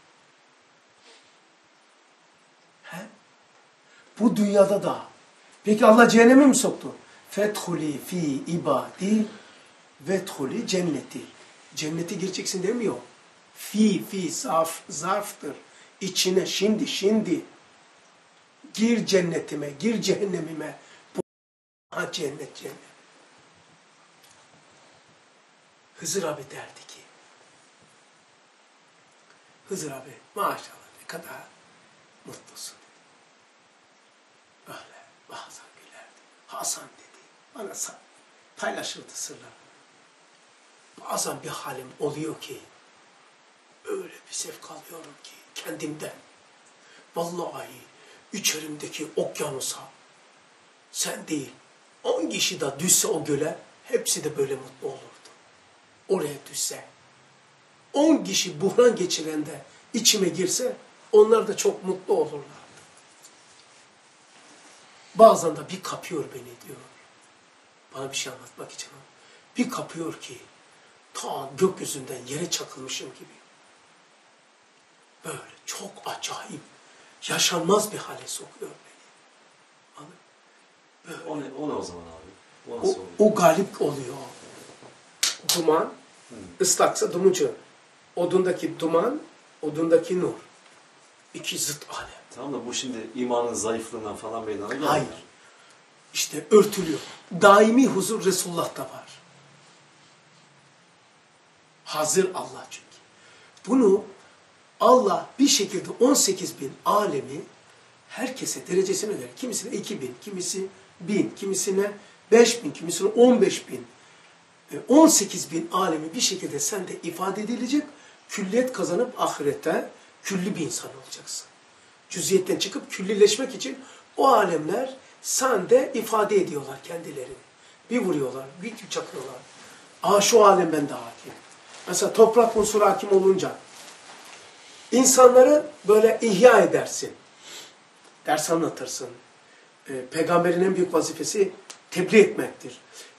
He? Bu dünyada da. Peki Allah cehenneme mi soktu? Fethuli fi ibadi vethuli cenneti. Cennete gireceksin demiyor. Fi zarftır. İçine şimdi. Gir cennetime, gir cehennemime. Bu cennet. Hızır abi derdi ki, Hızır abi maşallah ne kadar mutlusun. Böyle bazen gülerdi. Hasan dedi, bana paylaşırdı sırları. Bazen bir halim oluyor ki, öyle bir zevk alıyorum ki kendimden. Vallahi içerimdeki okyanusa, sen değil, 10 kişi de düşse o göle, hepsi de böyle mutlu olurdu. Oraya düşse, 10 kişi buhran geçirende içime girse, onlar da çok mutlu olurlardı. Bazen de bir kapıyor beni diyor. Bana bir şey anlatmak için. Bir kapıyor ki, ta gökyüzünden yere çakılmışım gibi. Böyle çok acayip, yaşanmaz bir hale sokuyor beni. Böyle. O ne o zaman abi? O nasıl oluyor? O galip oluyor. Duman, ıslaksa dumucu. Odundaki duman, odundaki nur. İki zıt alem. Tamam da bu şimdi imanın zayıflığından falan meydana gelmiyor. Hayır. İşte örtülüyor. Daimi huzur Resulullah'ta var. Hazır Allah çünkü. Bunu Allah bir şekilde 18 bin alemi herkese derecesine göre. Kimisine 2000, kimisi 1000, kimisine 5000, kimisine 15 bin. 18 bin alemi bir şekilde sende ifade edilecek. Külliyet kazanıp ahirette külli bir insan olacaksın. Cüziyetten çıkıp küllileşmek için o alemler sende ifade ediyorlar kendilerini. Bir vuruyorlar, bir çakıyorlar. Şu alem bende hakim. Mesela toprak unsuru hakim olunca insanları böyle ihya edersin. Ders anlatırsın. Peygamberin en büyük vazifesi tebliğ etmektir.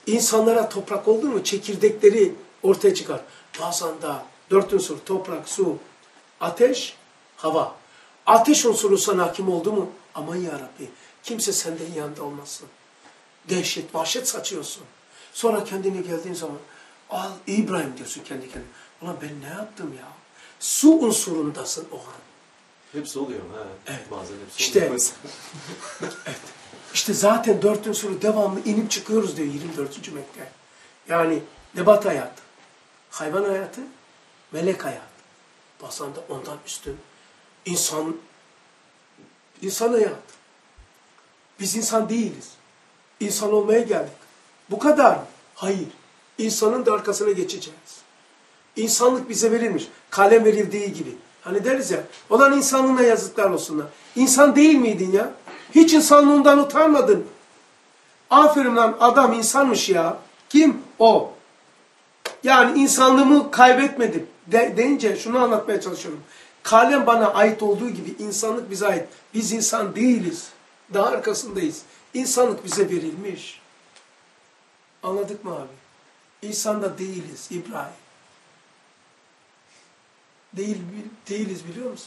İnsanlara toprak oldu mu çekirdekleri ortaya çıkar. Bazen de 4 unsur toprak, su, ateş, hava. Ateş unsuru sana hakim oldu mu? Aman yarabbi kimse senden yanında olmasın. Dehşet, vahşet saçıyorsun. Sonra kendine geldiğin zaman al İbrahim diyorsun kendi kendine. Ulan ben ne yaptım ya? Su unsurundasın o an. Hepsi oluyor. Ha. Evet. Bazen hepsi İşte, oluyor. evet. İşte zaten 4 unsuru devamlı inip çıkıyoruz diyor 24. mekke. Yani nebat hayatı, hayvan hayatı, melek hayatı. Bazen de ondan üstün insan hayatı. Biz insan değiliz. İnsan olmaya geldik. Bu kadar mı? Hayır. İnsanın da arkasına geçeceğiz. İnsanlık bize verilmiş. Kalem verildiği gibi. Hani deriz ya, olan insanlığına yazıklar olsunlar. İnsan değil miydin ya? Hiç insanlığından utanmadın. Aferin lan adam insanmış ya. Kim? O. Yani insanlığımı kaybetmedim. Deyince şunu anlatmaya çalışıyorum. Kalem bana ait olduğu gibi insanlık bize ait. Biz insan değiliz. Daha arkasındayız. İnsanlık bize verilmiş. Anladık mı abi? İnsan da değiliz İbrahim. Değiliz biliyor musun?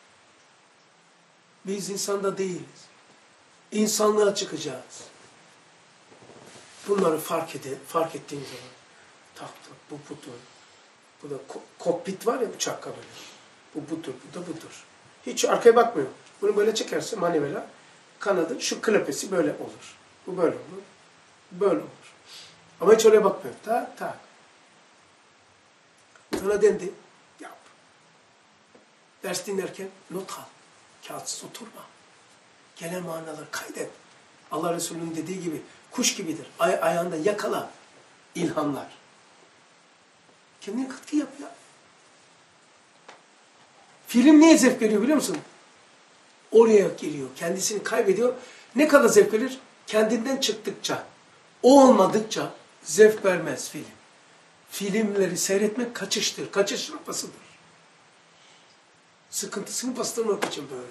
Biz insanda değiliz. İnsanlığa çıkacağız. Bunları fark ettiğin zaman taktı. Bu budur. Bu da kokpit var ya uçak kabini. Bu budur, bu da budur. Hiç arkaya bakmıyor. Bunu böyle çekersin manivela. Kanadı, şu klepesi böyle olur. Bu böyle olur. Böyle olur. Ama hiç oraya bakmıyor. Tak tak. Sana dendi. Yap. Ders dinlerken not al. Kağıtsız oturma. Gelen manaları kaydet. Allah Resulü'nün dediği gibi kuş gibidir. Ayağında yakala ilhamlar. Kendine katkı yap ya. Film niye zevk veriyor biliyor musun? Oraya geliyor. Kendisini kaybediyor. Ne kadar zevk verir? Kendinden çıktıkça, o olmadıkça zevk vermez film. Filmleri seyretmek kaçıştır. Kaçış rampasıdır. Sıkıntısını bastırmak için böyle.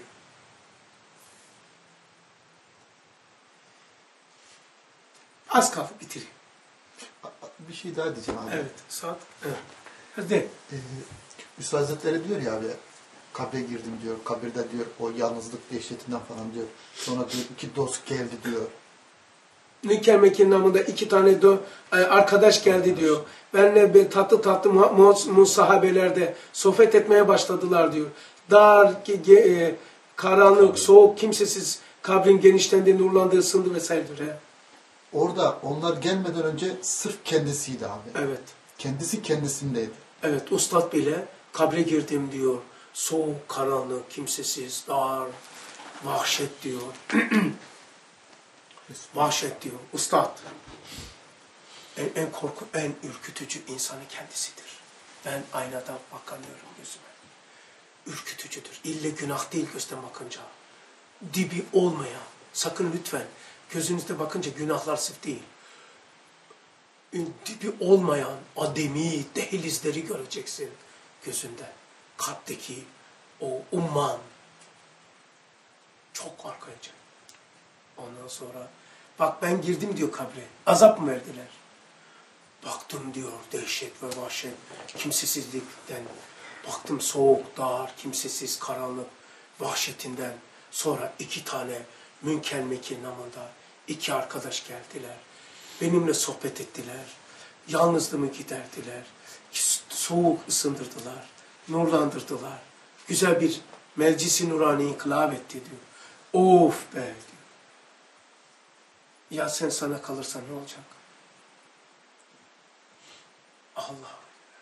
Az kaldı bitireyim. Bir şey daha diyeceğim abi. Evet. Saat. Evet. Hadi. Üstad Hazretleri diyor ya abi, kabre girdim diyor, kabirde diyor o yalnızlık dehşetinden falan diyor. Sonra diyor 2 dost geldi diyor. Münker Mekke'nin namında 2 tane arkadaş geldi diyor. Benimle tatlı sahabelerde sohbet etmeye başladılar diyor. Dar, karanlık, soğuk, kimsesiz kabrin genişlendi, nurlandı, ısındı vesaire diyor. Orada onlar gelmeden önce sırf kendisiydi abi. Evet. Kendisi kendisindeydi. Evet, ustad bile kabre girdim diyor. Soğuk, karanlık, kimsesiz, dar, vahşet diyor. Vahşet diyor. Ustad. En ürkütücü insanı kendisidir. Ben aynadan bakamıyorum gözüme. Ürkütücüdür. İlle günah değil gözden bakınca. Dibi olmayan. Sakın lütfen. Gözünüzde bakınca günahlar sırf değil. Dibi olmayan ademi dehlizleri göreceksin gözünde. Kalpteki o umman. Çok korkunç. Ondan sonra bak ben girdim diyor kabre. Azap mı verdiler? Baktım diyor dehşet ve vahşet. Kimsesizlikten. Baktım soğuk, dar, kimsesiz, karanlık. Vahşetinden. Sonra 2 tane Münker Mekir namında 2 arkadaş geldiler. Benimle sohbet ettiler. Yalnızlığımı giderdiler. Soğuk ısındırdılar. Nurlandırdılar. Güzel bir meclisi nurani inkılap etti diyor. Of be diyor. Ya sen sana kalırsan ne olacak? Allah.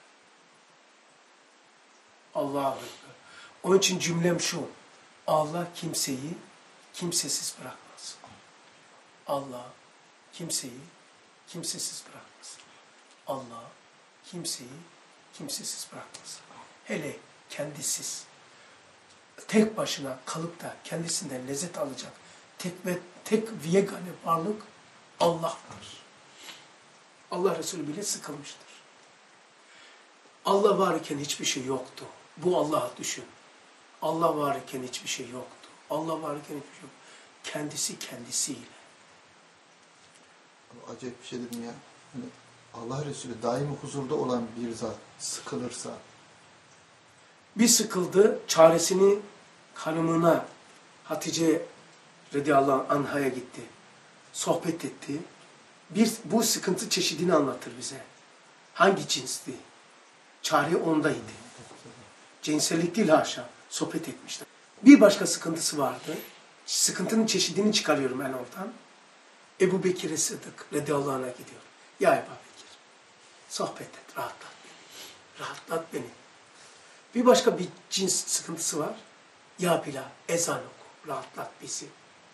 Allahu Ekber. Onun için cümlem şu. Allah kimseyi kimsesiz bırakmaz. Allah kimseyi kimsesiz bırakmaz. Allah kimseyi kimsesiz bırakmaz. Hele kendisiz. Tek başına kalıp da kendisinden lezzet alacak tek yegane varlık Allah'tır. Allah Resulü bile sıkılmıştır. Allah varken hiçbir şey yoktu. Bu Allah'ı düşün. Allah varken hiçbir şey yoktu. Allah varken hiçbir şey yoktu. Kendisi kendisiyle. Acayip bir şey dedim ya. Hani Allah Resulü daimi huzurda olan bir zat sıkılırsa, bir sıkıldı, çaresini hanımına, Hatice radıyallahu anh'a gitti. Sohbet etti. Bu sıkıntı çeşidini anlatır bize. Hangi cinsti? Çare ondaydı. Cinsellik değil haşa. Sohbet etmişler. Bir başka sıkıntısı vardı. Sıkıntının çeşidini çıkarıyorum ben oradan. Ebu Bekir'e Sıddık radıyallahu anh'a gidiyor. Ya Ebu Bekir, sohbet et, rahatlat beni. Rahatlat beni. Bir başka bir cins sıkıntısı var. Ya Bilal, ezan oku, rahatlat bizi.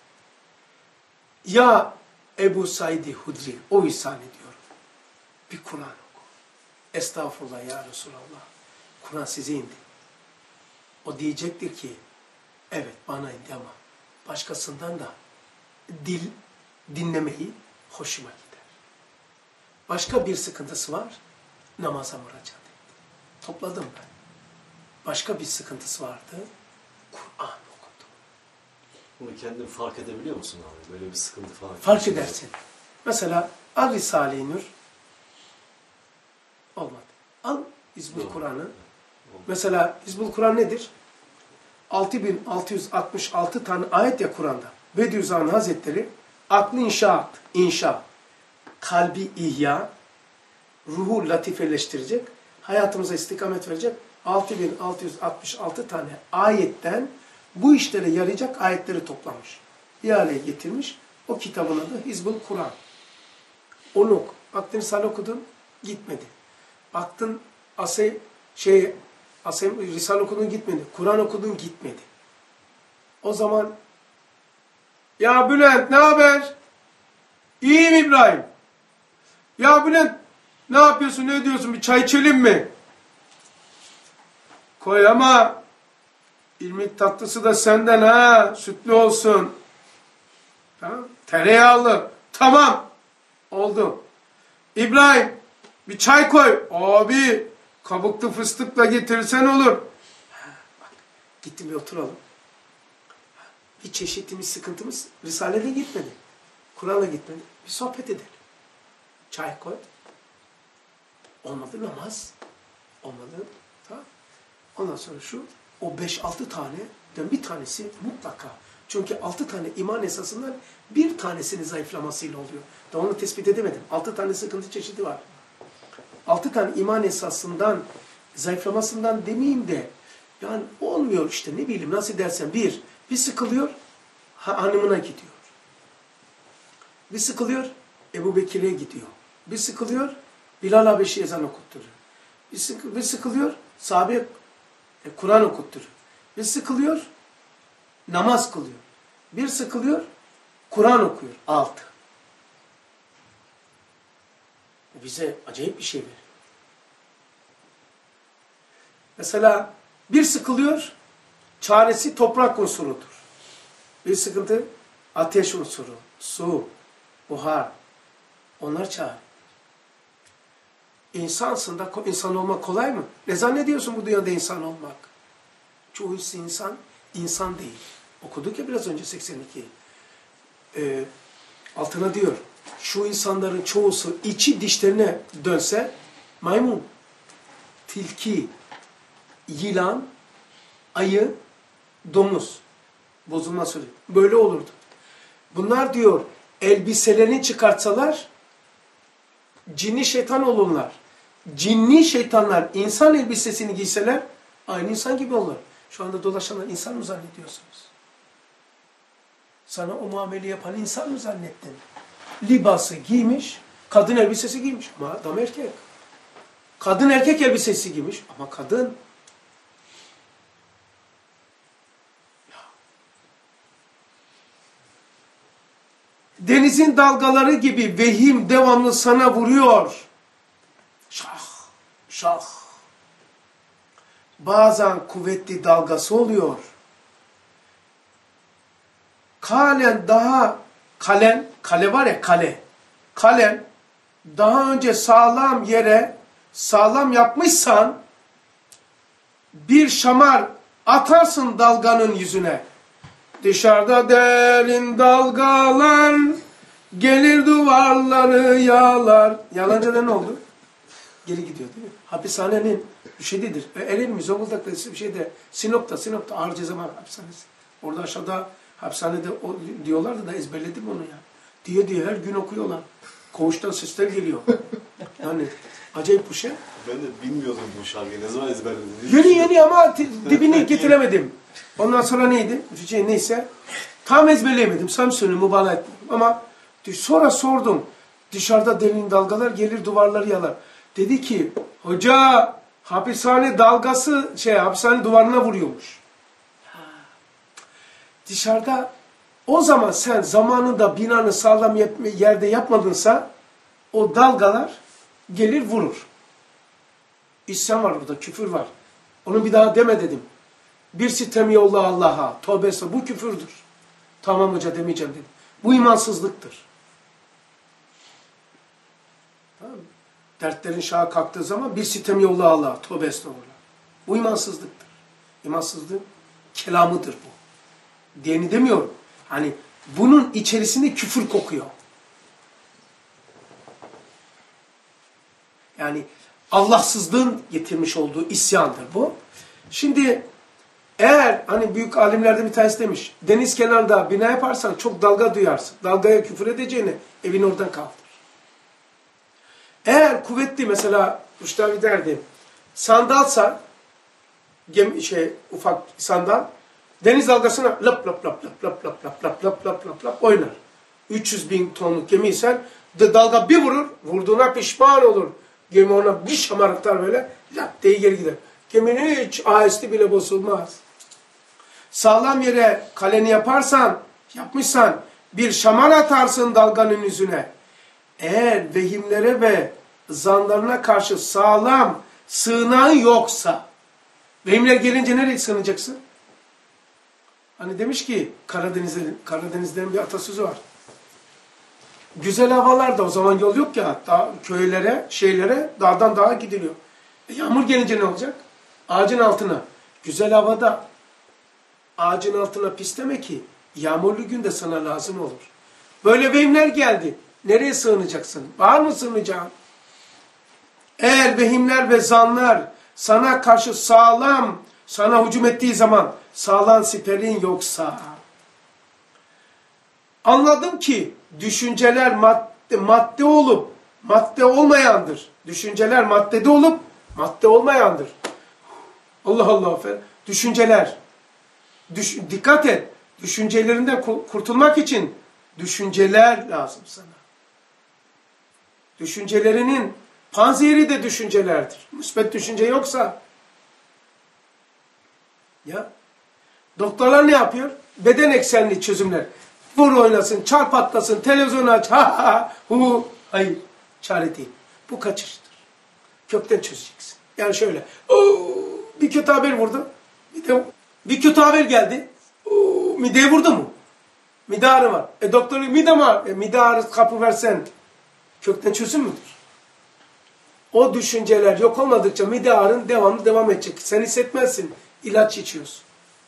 Ya Ebu Said Hudri, o ihsan ediyor. Bir Kur'an oku. Estağfurullah ya Resulallah. Kur'an size indi. O diyecektir ki, evet bana indi ama başkasından da dinlemeyi hoşuma gider. Başka bir sıkıntısı var, namaza müracaat etti. Topladım ben. Başka bir sıkıntısı vardı, Kur'an okudu. Bunu kendin fark edebiliyor musun abi? Böyle bir sıkıntı falan. Fark edersin. Mesela al Risale-i Nur. Olmadı. Al Hizbul Kur'an'ı. Mesela Hizbul Kur'an nedir? 6666 tane ayet ya Kur'an'da. Bediüzzaman Hazretleri aklı inşa, kalbi ihya, ruhu latifeleştirecek, hayatımıza istikamet verecek 6666 tane ayetten bu işlere yarayacak ayetleri toplamış. Bir araya getirmiş. O kitabın adı Hizbul Kur'an. Onu oku. Baktın Risale okudun, gitmedi. Baktın Risale okudun, gitmedi. Kur'an okudun, gitmedi. O zaman ya Bülent ne haber? İyiyim İbrahim. Ya Bülent ne yapıyorsun, ne ediyorsun? Bir çay içelim mi? Koy ama irmik tatlısı da senden ha. Sütlü olsun. Tamam. Tereyağlı. Tamam. Oldu. İbrahim bir çay koy. Abi kabuklu fıstıkla getirsen olur. Bak, gittim bir oturalım. Bir çeşitimiz, sıkıntımız Risale'de gitmedi. Kur'an'a gitmedi. Bir sohbet edelim. Çay koy. Olmadı namaz. Olmadı. Tamam. Ondan sonra o 5-6 taneden bir tanesi mutlaka. Çünkü 6 tane iman esasından bir tanesinin zayıflamasıyla oluyor. Daha onu tespit edemedim. 6 tane sıkıntı çeşidi var. 6 tane iman esasından, zayıflamasından demeyeyim de, yani olmuyor işte, ne bileyim nasıl dersen, bir sıkılıyor, hanımına gidiyor. Bir sıkılıyor, Ebu Bekir'e gidiyor. Bir sıkılıyor, Bilal Habeşi ezan okutturuyor. Bir sıkılıyor, sahabe Kur'an okutturuyor. Bir sıkılıyor, namaz kılıyor. Bir sıkılıyor, Kur'an okuyor. 6. Bize acayip bir şey veriyor. Mesela bir sıkılıyor, çaresi toprak unsurudur. Bir sıkıntı ateş unsuru, su, buhar. Onlar çare. İnsansın da insan olmak kolay mı? Ne zannediyorsun bu dünyada insan olmak? Çoğu insan değil. Okuduk ya biraz önce 82. Altına diyor, şu insanların çoğusu içi dişlerine dönse, maymun, tilki, yılan, ayı, domuz, bozulma sürü. Böyle olurdu. Bunlar diyor, elbiselerini çıkartsalar, cinni şeytan olurlar. Cinni şeytanlar insan elbisesini giyseler, aynı insan gibi olurlar. Şu anda dolaşanlar insan mı zannediyorsunuz? Sana o muamele yapan insan mı zannettin? Libası giymiş, kadın elbisesi giymiş ama adam erkek. Kadın erkek elbisesi giymiş ama kadın. Denizin dalgaları gibi vehim devamlı sana vuruyor. Şah, şah. Bazen kuvvetli dalgası oluyor. Kale var ya kale. Kalen daha önce sağlam yere sağlam yapmışsan bir şamar atarsın dalganın yüzüne. Dışarıda derin dalgalar Gelir duvarları yağlar. Yağlanca ne oldu? Geri gidiyor değil mi? Hapishanenin bir şeyidir. Ereğli Zonguldak'ta bir şeyde Sinop'ta Ağır Ceza Hapishanesi. Orada aşağıda hapishanede diyorlardı da ezberledim onu ya. Diye her gün okuyorlar. Koğuştan sesler geliyor. Yani acayip bir şey. Ben de bilmiyordum bu şarkıyı. Ne zaman ezberledim? Yeni ama dibini getiremedim. Ondan sonra neydi? Neyse. Tam ezberleyemedim. Samsun'u mübalağa ettim. Ama sonra sordum. Dışarıda derin dalgalar gelir duvarları yalar. Dedi ki hoca hapishane dalgası hapishane duvarına vuruyormuş. Dışarıda o zaman sen zamanında binanı sağlam yerde yapmadınsa o dalgalar gelir vurur. İsyan var burada, küfür var. Onu bir daha deme dedim. Bir sitem yolla Allah'a, tövbe estağfurullah, bu küfürdür. Tamam hoca demeyeceğim dedim. Bu imansızlıktır. Tamam mı? Dertlerin şaha kalktığı zaman bir sitem yolla Allah'a, tövbe estağfurullah. Bu imansızlıktır. İmansızlığın kelamıdır bu. Diyeni demiyorum. Hani bunun içerisinde küfür kokuyor. Yani Allahsızlığın getirmiş olduğu isyandır bu. Şimdi eğer hani büyük alimlerden bir tanesi demiş, deniz kenarında bina yaparsan çok dalga duyarsın. Dalgaya küfür edeceğine evini oradan kaldır. Eğer kuvvetli mesela Müştavi derdi, sandalsa ufak sandal deniz dalgasına lap lap lap lap lap lap lap lap lap lap lap lap oynar. 300 bin tonluk gemiysen dalga bir vurur, vurduğuna pişman olur. Gemi ona bir şamar atar böyle, lap diye geri gider. Geminin hiç ahesti bile bozulmaz. Sağlam yere kaleni yapmışsan bir şamar atarsın dalganın yüzüne. Eğer vehimlere ve zanlarına karşı sağlam sığınağın yoksa, vehimler gelince nereye sığınacaksın? Hani demiş ki Karadenizlerin bir atasözü var. Güzel havalarda o zaman yol yok ya, köylere, dağdan dağa gidiliyor. Yağmur gelince ne olacak? Ağacın altına. Güzel havada ağacın altına pisleme ki yağmurlu günde sana lazım olur. Böyle vehimler geldi. Nereye sığınacaksın? Var mı sığınacağın? Eğer vehimler ve zanlar sana karşı sana hücum ettiği zaman sağlam siperin yoksa, anladım ki düşünceler madde olup madde olmayandır. Düşünceler maddede olup madde olmayandır. Allah Allah. Düşünceler. Dikkat et. Düşüncelerinden kurtulmak için düşünceler lazım sana. Düşüncelerinin panzehiri de düşüncelerdir. Müsbet düşünce yoksa ya doktorlar ne yapıyor? Beden eksenli çözümler. Vur oynasın, çarp atlasın, televizyonu aç, ha hu. Hayır, çare değil. Bu kaçıştır. Kökten çözeceksin. Yani şöyle, bir kötü haber vurdu. Bir kötü haber geldi. Mideye vurdu mu? Mide ağrı var. Doktoru mide mi var? Mide ağrı kapı versen kökten çözüm müdür? O düşünceler yok olmadıkça mide ağrın devam edecek. Sen hissetmezsin. İlaç içiyorsun.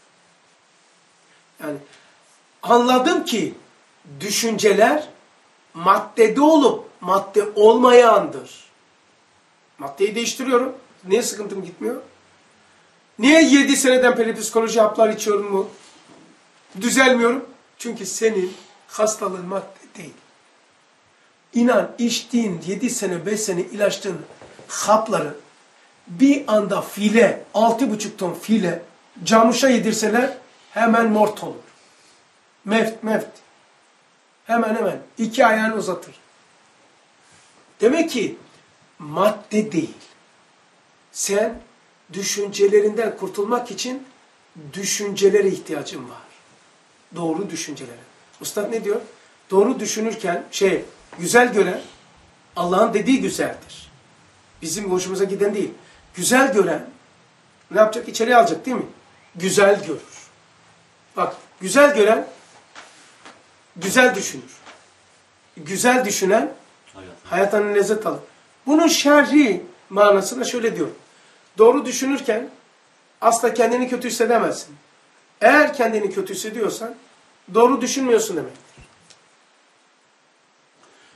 Yani anladım ki düşünceler maddede olup madde olmayandır. Maddeyi değiştiriyorum. Niye sıkıntım gitmiyor? Niye 7 seneden beri psikoloji haplar içiyorum mu? Düzelmiyorum. Çünkü senin hastalığın madde değil. İnan içtiğin 7 sene 5 sene ilaçtığın hapları bir anda 6,5 ton file camuşa yedirseler hemen mort olur. Meft. Hemen 2 ayağını uzatır. Demek ki madde değil. Sen düşüncelerinden kurtulmak için düşüncelere ihtiyacın var. Doğru düşüncelere. Ustad ne diyor? Doğru düşünürken güzel gören Allah'ın dediği güzeldir. Bizim hoşumuza giden değil. Güzel gören ne yapacak? İçeriye alacak değil mi? Güzel görür. Bak güzel gören güzel düşünür. Güzel düşünen hayattan lezzet alır. Bunun şerhi manasına şöyle diyor. Doğru düşünürken asla kendini kötü hissedemezsin. Eğer kendini kötü hissediyorsan doğru düşünmüyorsun demektir.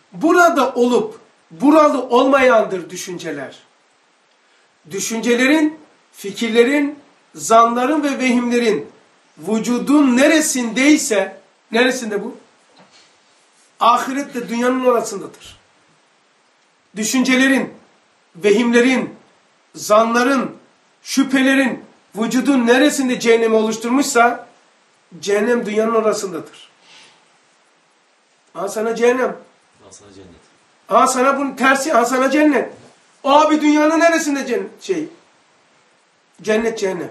burada olup buralı olmayandır düşünceler. Düşüncelerin, fikirlerin, zanların ve vehimlerin vücudun neresindeyse, neresinde bu? Ahirette dünyanın orasındadır. Düşüncelerin, vehimlerin, zanların, şüphelerin vücudun neresinde cehennemi oluşturmuşsa cehennem dünyanın orasındadır. Aha sana cehennem. Aslında cennet. Aha sana bunun tersi, aha sana cennet. Abi dünyanın neresinde cennet? Cennet, cehennem.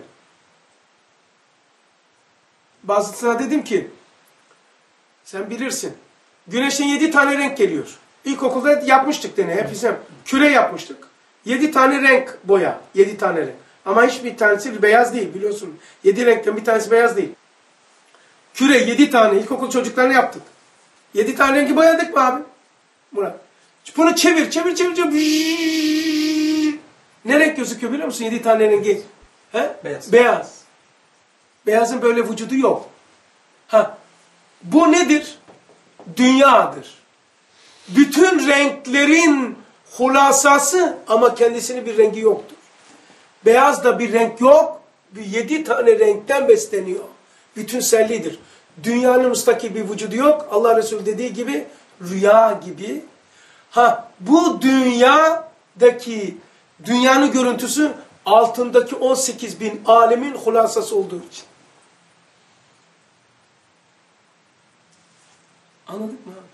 Bazısına dedim ki, sen bilirsin, güneşten 7 tane renk geliyor. İlkokulda yapmıştık deney, hepimiz küre yapmıştık. 7 tane renk boya, 7 tane renk. Ama hiçbir tanesi beyaz değil biliyorsun. 7 renkten bir tanesi beyaz değil. Küre 7 tane ilkokul çocuklarına yaptık. 7 tane rengi boyadık mı abi? Murat. Bunu çevir. Ne renk gözüküyor biliyor musun? 7 tane rengi. He? Beyaz. Beyaz. Beyazın böyle vücudu yok. Bu nedir? Dünyadır. Bütün renklerin hulasası ama kendisinin bir rengi yoktur. Beyaz da bir renk yok. 7 tane renkten besleniyor. Bütünsellidir. Dünyanın müstakil bir vücudu yok. Allah Resulü dediği gibi rüya gibi. Bu dünyadaki dünyanın görüntüsü altındaki 18 bin alemin hulasası olduğu için. Anladık mı abi?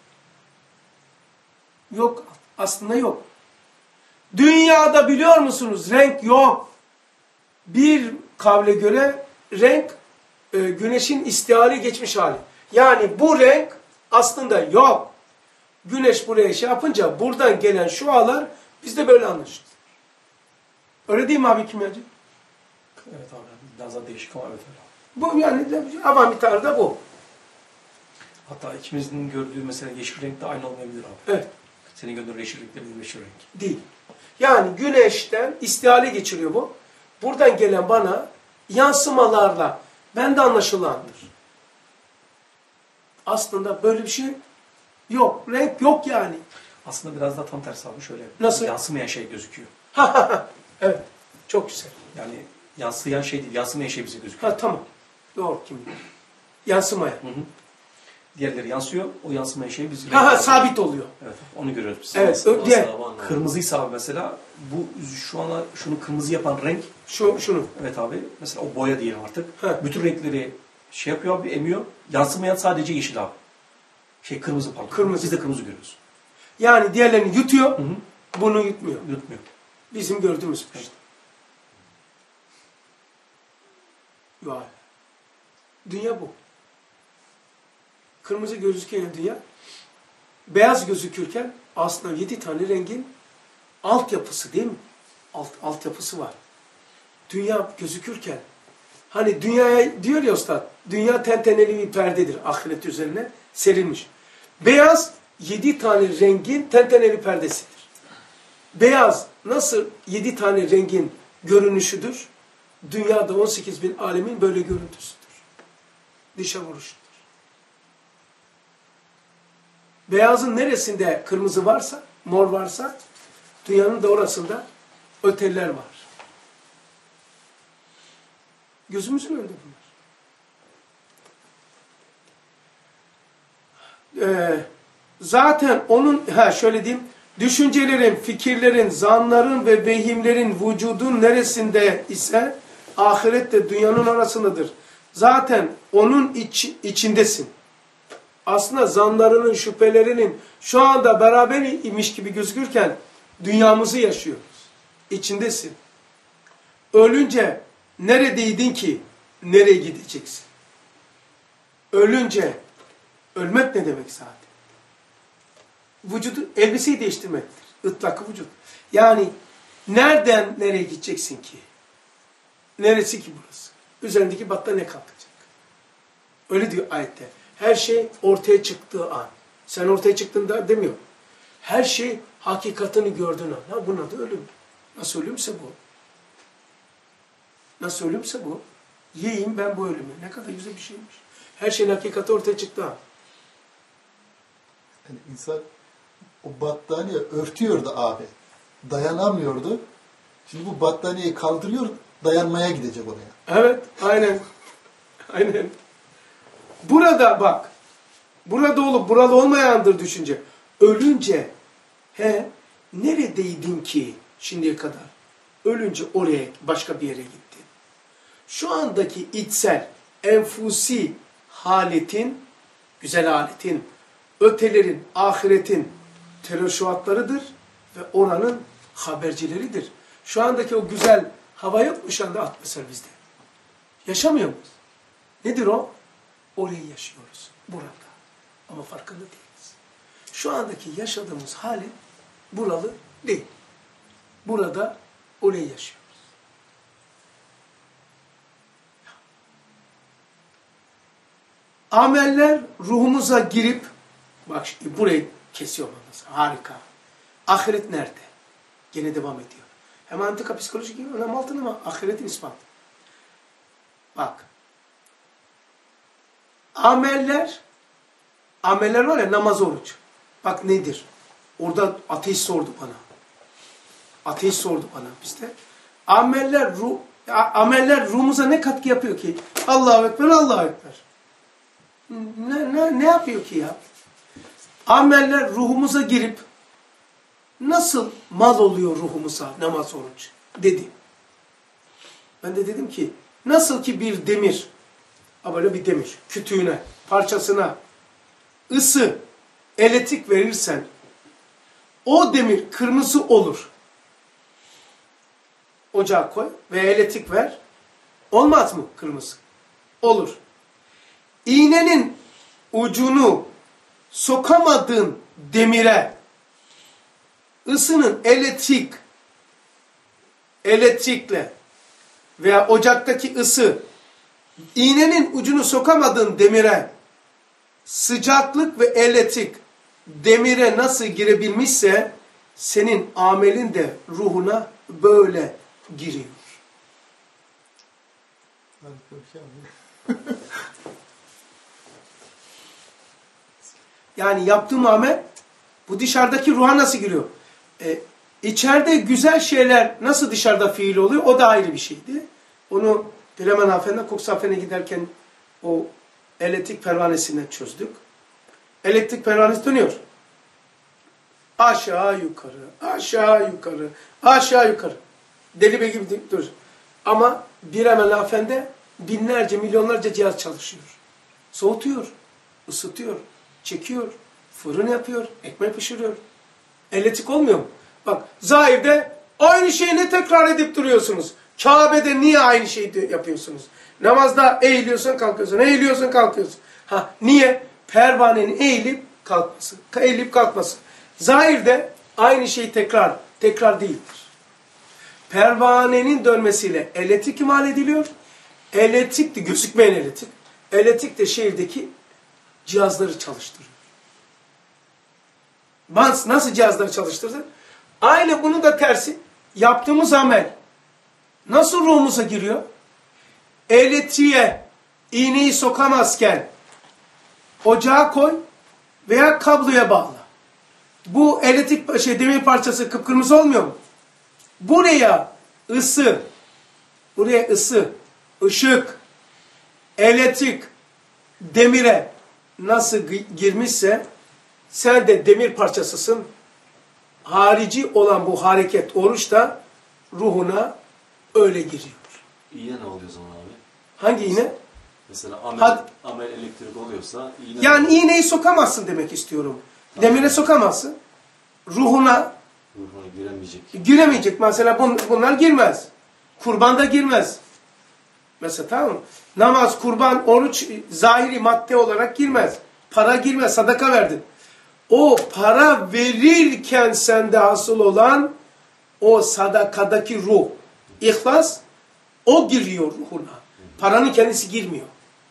Yok. Aslında yok. Dünyada biliyor musunuz? Renk yok. Bir kavle göre renk güneşin istihali geçmiş hali. Yani bu renk aslında yok. Güneş buraya yapınca buradan gelen şualar bizde böyle anlaşılır. Öyle değil mi abi kimyacı? Evet abi. Biraz daha değişik ama evet öyle. Bu yani avam bir tarzda bu. Hatta ikimizin gördüğü mesela yeşil renk de aynı olmayabilir abi. Evet. Senin gördüğün yeşil renk de benim yeşil renk. Değil. Yani güneşten istihale geçiriyor bu. Buradan gelen bana yansımalarla bende anlaşılandır. Aslında böyle bir şey yok. Renk yok yani. Aslında biraz da tam tersi abi şöyle. Nasıl? Yansımayan şey gözüküyor. Evet. Çok güzel. Yani yansıyan şey değil, yansımayan şey bize gözüküyor. Tamam. Doğru kim? Yansımaya. Diğerleri yansıyor, o yansımayan şey biz... Sabit oluyor. Evet, onu görüyoruz biz. Evet. Kırmızıysa abi mesela, bu şu ana şunu kırmızı yapan renk... Şunu. Evet abi, mesela o boya diyelim artık. He. Bütün renkleri şey yapıyor abi, emiyor. Yansımayan sadece yeşil abi. Kırmızı pardon. Kırmızı. Biz de kırmızı görüyoruz. Yani diğerlerini yutuyor, bunu yutmuyor. Yutmuyor. Bizim gördüğümüz işte. Vay. Dünya bu. Kırmızı gözüküyor dünya. Beyaz gözükürken aslında 7 tane rengin altyapısı değil mi? Altyapısı var. Dünya gözükürken hani dünyaya diyor ya Üstad, dünya tenteneli bir perdedir ahiret üzerine serilmiş. Beyaz 7 tane rengin tenteneli perdesidir. Beyaz nasıl 7 tane rengin görünüşüdür? Dünyada 18 bin alemin böyle görüntüsüdür. Dışa vuruşudur. Beyazın neresinde kırmızı varsa, mor varsa, dünyanın da orasında öteller var. Gözümüzün önünde bunlar. Zaten onun, şöyle diyeyim, düşüncelerin, fikirlerin, zanların ve vehimlerin vücudun neresinde ise ahirette dünyanın orasındadır. Zaten onun içindesin. Aslında zanlarının, şüphelerinin şu anda beraber imiş gibi gözükürken dünyamızı yaşıyoruz. İçindesin. Ölünce neredeydin ki nereye gideceksin? Ölünce, ölmek ne demek zaten? Vücudu, elbiseyi değiştirmektir. Itlak vücut. Yani nereden nereye gideceksin ki? Neresi ki burası? Üzerindeki battaniye kalkacak. Öyle diyor ayette. Her şey ortaya çıktığı an. Sen ortaya çıktığında demiyor. Her şey hakikatini gördüğün an. Bunun adı ölüm. Nasıl ölümse bu. Nasıl ölümse bu. Yiyeyim ben bu ölümü. Ne kadar güzel bir şeymiş. Her şeyin hakikati ortaya çıktığı an. Yani insan o battaniye örtüyordu abi. Dayanamıyordu. Şimdi bu battaniyeyi kaldırıyor, dayanmaya gidecek oraya. Evet, aynen. Aynen. Burada bak, burada olup buralı olmayandır düşünce. Ölünce, neredeydin ki şimdiye kadar? Ölünce oraya, başka bir yere gittin. Şu andaki içsel, enfusi haletin, güzel aletin, ötelerin, ahiretin tereşuatlarıdır ve oranın habercileridir. Şu andaki o güzel hava yok mu şu anda atmosfer bizde? Yaşamıyor muyuz? Nedir o? Orayı yaşıyoruz. Burada. Ama farkında değiliz. Şu andaki yaşadığımız hali buralı değil. Burada orayı yaşıyoruz. Ameller ruhumuza girip, bak şimdi burayı kesiyorum. Harika. Ahiret nerede? Gene devam ediyor. Hem antika psikolojik önem altında ama ahiretin ispatı. Bak. Ameller var ya, namaz, oruç. Bak nedir? Orada ateist sordu bana. Ateist sordu bana bizde. Ameller ruhumuza ne katkı yapıyor ki? Allahu Ekber, Allahu Ekber. Ne yapıyor ki ya? Ameller ruhumuza girip nasıl mal oluyor ruhumuza namaz, oruç dedi. Ben de dedim ki nasıl ki bir demir, böyle bir demir kütüğüne, parçasına ısı, elektrik verirsen o demir kırmızı olur. Ocağa koy ve elektrik ver. Olmaz mı kırmızı? Olur. İğnenin ucunu sokamadığın demire ısının elektrikle veya ocaktaki ısı iğnenin ucunu sokamadığın demire sıcaklık ve elektrik demire nasıl girebilmişse senin amelin de ruhuna böyle giriyor. Yani yaptığım amel bu dışarıdaki ruha nasıl giriyor? İçeride güzel şeyler nasıl dışarıda fiil oluyor? O da ayrı bir şeydi. Onu Bilemen Afen'de Koksafen'e giderken o elektrik pervanesinden çözdük. Elektrik pervanesi dönüyor. Aşağı yukarı, aşağı yukarı, aşağı yukarı. Deli be gibi dur. Ama Bilemen Afen'de binlerce, milyonlarca cihaz çalışıyor. Soğutuyor, ısıtıyor, çekiyor, fırın yapıyor, ekmek pişiriyor. Elektrik olmuyor mu? Bak, zahirde aynı şeyi ne tekrar edip duruyorsunuz? Kabe'de niye aynı şeyi yapıyorsunuz? Namazda eğiliyorsun, kalkıyorsun, eğiliyorsun, kalkıyorsun. Niye? Pervanenin eğilip kalkması. Zahirde aynı şey tekrar değildir. Pervanenin dönmesiyle elektrik imal ediliyor. Elektrik de gözükmeyen elektrik. Elektrik de şehirdeki cihazları çalıştırıyor. Nasıl cihazları çalıştırdı? Aynı bunun da tersi. Yaptığımız amel nasıl ruhumuza giriyor? Elektriğe iğneyi sokamazken ocağa koy veya kabloya bağla. Bu elektrik demir parçası kıpkırmızı olmuyor mu? Buraya ısı, ışık, elektrik demire nasıl girmişse sen de demir parçasısın. Harici olan bu hareket, oruç da ruhuna öyle giriyor. İğne ne oluyor o zaman abi? Hangi iğne? Mesela amel elektrik oluyorsa iğne... Yani iğneyi sokamazsın demek istiyorum. Tamam. Demire sokamazsın. Ruhuna giremeyecek. Giremeyecek. Mesela bunlar girmez. Kurban da girmez. Mesela tamam mı? Namaz, kurban, oruç zahiri madde olarak girmez. Para girmez. Sadaka verdin. O para verirken sende hasıl olan o sadakadaki ruh, ihlas, o giriyor ruhuna. Paranın kendisi girmiyor.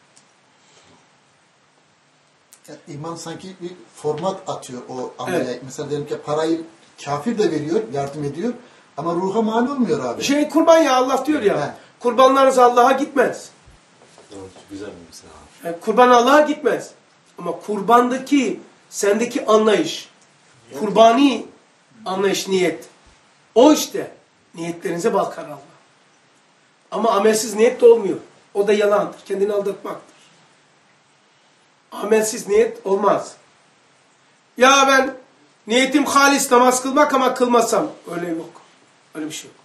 Yani iman sanki bir format atıyor o amele. Evet. Mesela diyelim ki parayı kafir de veriyor, yardım ediyor ama ruha mal olmuyor abi. Kurban ya Allah diyor ya. He. Kurbanlarınız Allah'a gitmez. Evet, güzel bir mesela. Yani kurban Allah'a gitmez. Ama kurbandaki sendeki anlayış, Kurbani anlayış, niyet. O işte. Niyetlerinize bakar Allah. Ama amelsiz niyet de olmuyor. O da yalandır. Kendini aldatmaktır. Amelsiz niyet olmaz. Ya ben niyetim halis namaz kılmak ama kılmasam. Öyle yok. Öyle bir şey yok.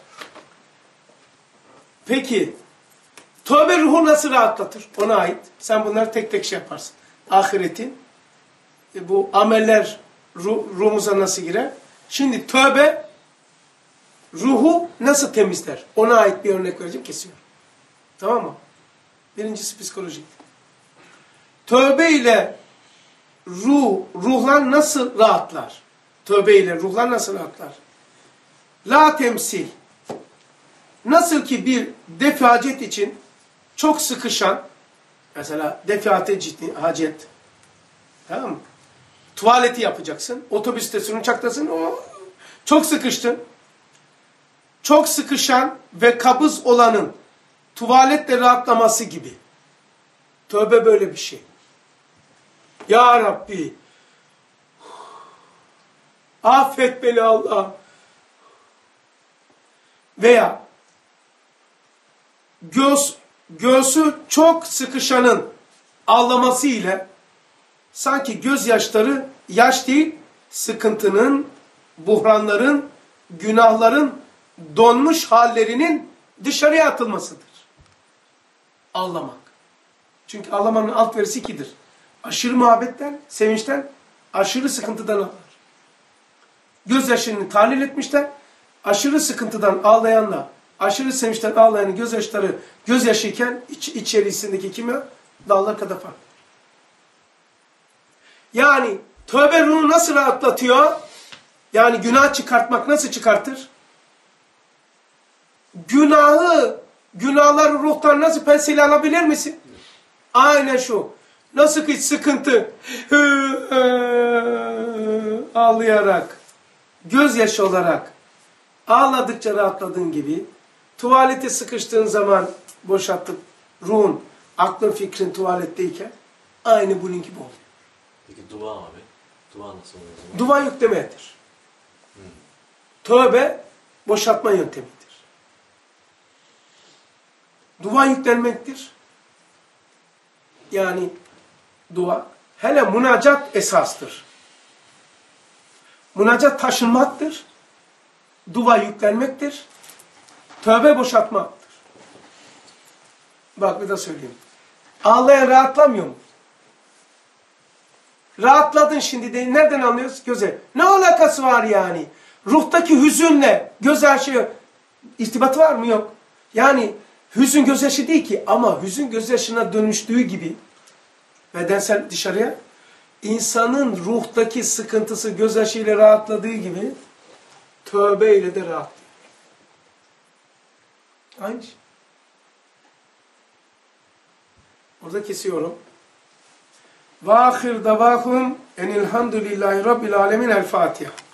Peki tövbe ruhu nasıl rahatlatır? Ona ait. Sen bunları tek tek şey yaparsın. Ahiretin bu ameller ruhumuza nasıl girer? Şimdi tövbe ruhu nasıl temizler? Ona ait bir örnek vereceğim, kesiyorum. Tamam mı? Birincisi psikolojik. Tövbe ile ruhlar nasıl rahatlar? Tövbe ile ruhlar nasıl rahatlar? La temsil. Nasıl ki bir def hacet için çok sıkışan, mesela def hacet, tamam mı? Tuvaleti yapacaksın, otobüstesin, uçaktasın, çok sıkıştın. Çok sıkışan ve kabız olanın tuvaletle rahatlaması gibi. Tövbe böyle bir şey. Ya Rabbi, affet beni Allah. Veya göğsü çok sıkışanın ağlaması ile sanki gözyaşları yaş değil, sıkıntının, buhranların, günahların donmuş hallerinin dışarıya atılmasıdır. Ağlamak. Çünkü ağlamanın alt verisi ikidir. Aşırı muhabbetten, sevinçten, aşırı sıkıntıdan ağlar. Gözyaşını tahlil etmişler. Aşırı sıkıntıdan ağlayanla, aşırı sevinçten ağlayanın gözyaşları gözyaşıyken içerisindeki kimya dağlar kadar farklı. Yani tövbe ruhu nasıl rahatlatıyor? Yani günah çıkartmak nasıl çıkartır? Günahları ruhtan nasıl pensil alabilir misin? Aynen şu. Nasıl ki sıkıntı ağlayarak, gözyaşı olarak ağladıkça rahatladığın gibi tuvalete sıkıştığın zaman boşaltıp ruhun, aklın, fikrin tuvaletteyken aynı bunun gibi oluyor. Peki dua abi? Dua nasıl oluyor? Dua yüklemedir. Tövbe boşaltma yöntemidir. Dua yüklenmektir. Yani dua, hele münacat esastır. Münacat taşınmaktır. Dua yüklenmektir. Tövbe boşaltmaktır. Bak bir de söyleyeyim. Ağlayan rahatlamıyor mu? Rahatladın şimdi de nereden anlıyoruz? Göze. Ne alakası var yani? Ruhtaki hüzünle gözyaşı irtibatı var mı? Yok. Yani hüzün gözyaşı değil ki, ama hüzün gözyaşına dönüştüğü gibi bedensel dışarıya, insanın ruhtaki sıkıntısı gözyaşıyla rahatladığı gibi tövbe ile de rahatlıyor. Aynı şey. Orada kesiyorum. Ve ahir davahum enilhamdülillahi rabbil alemin. El Fatiha.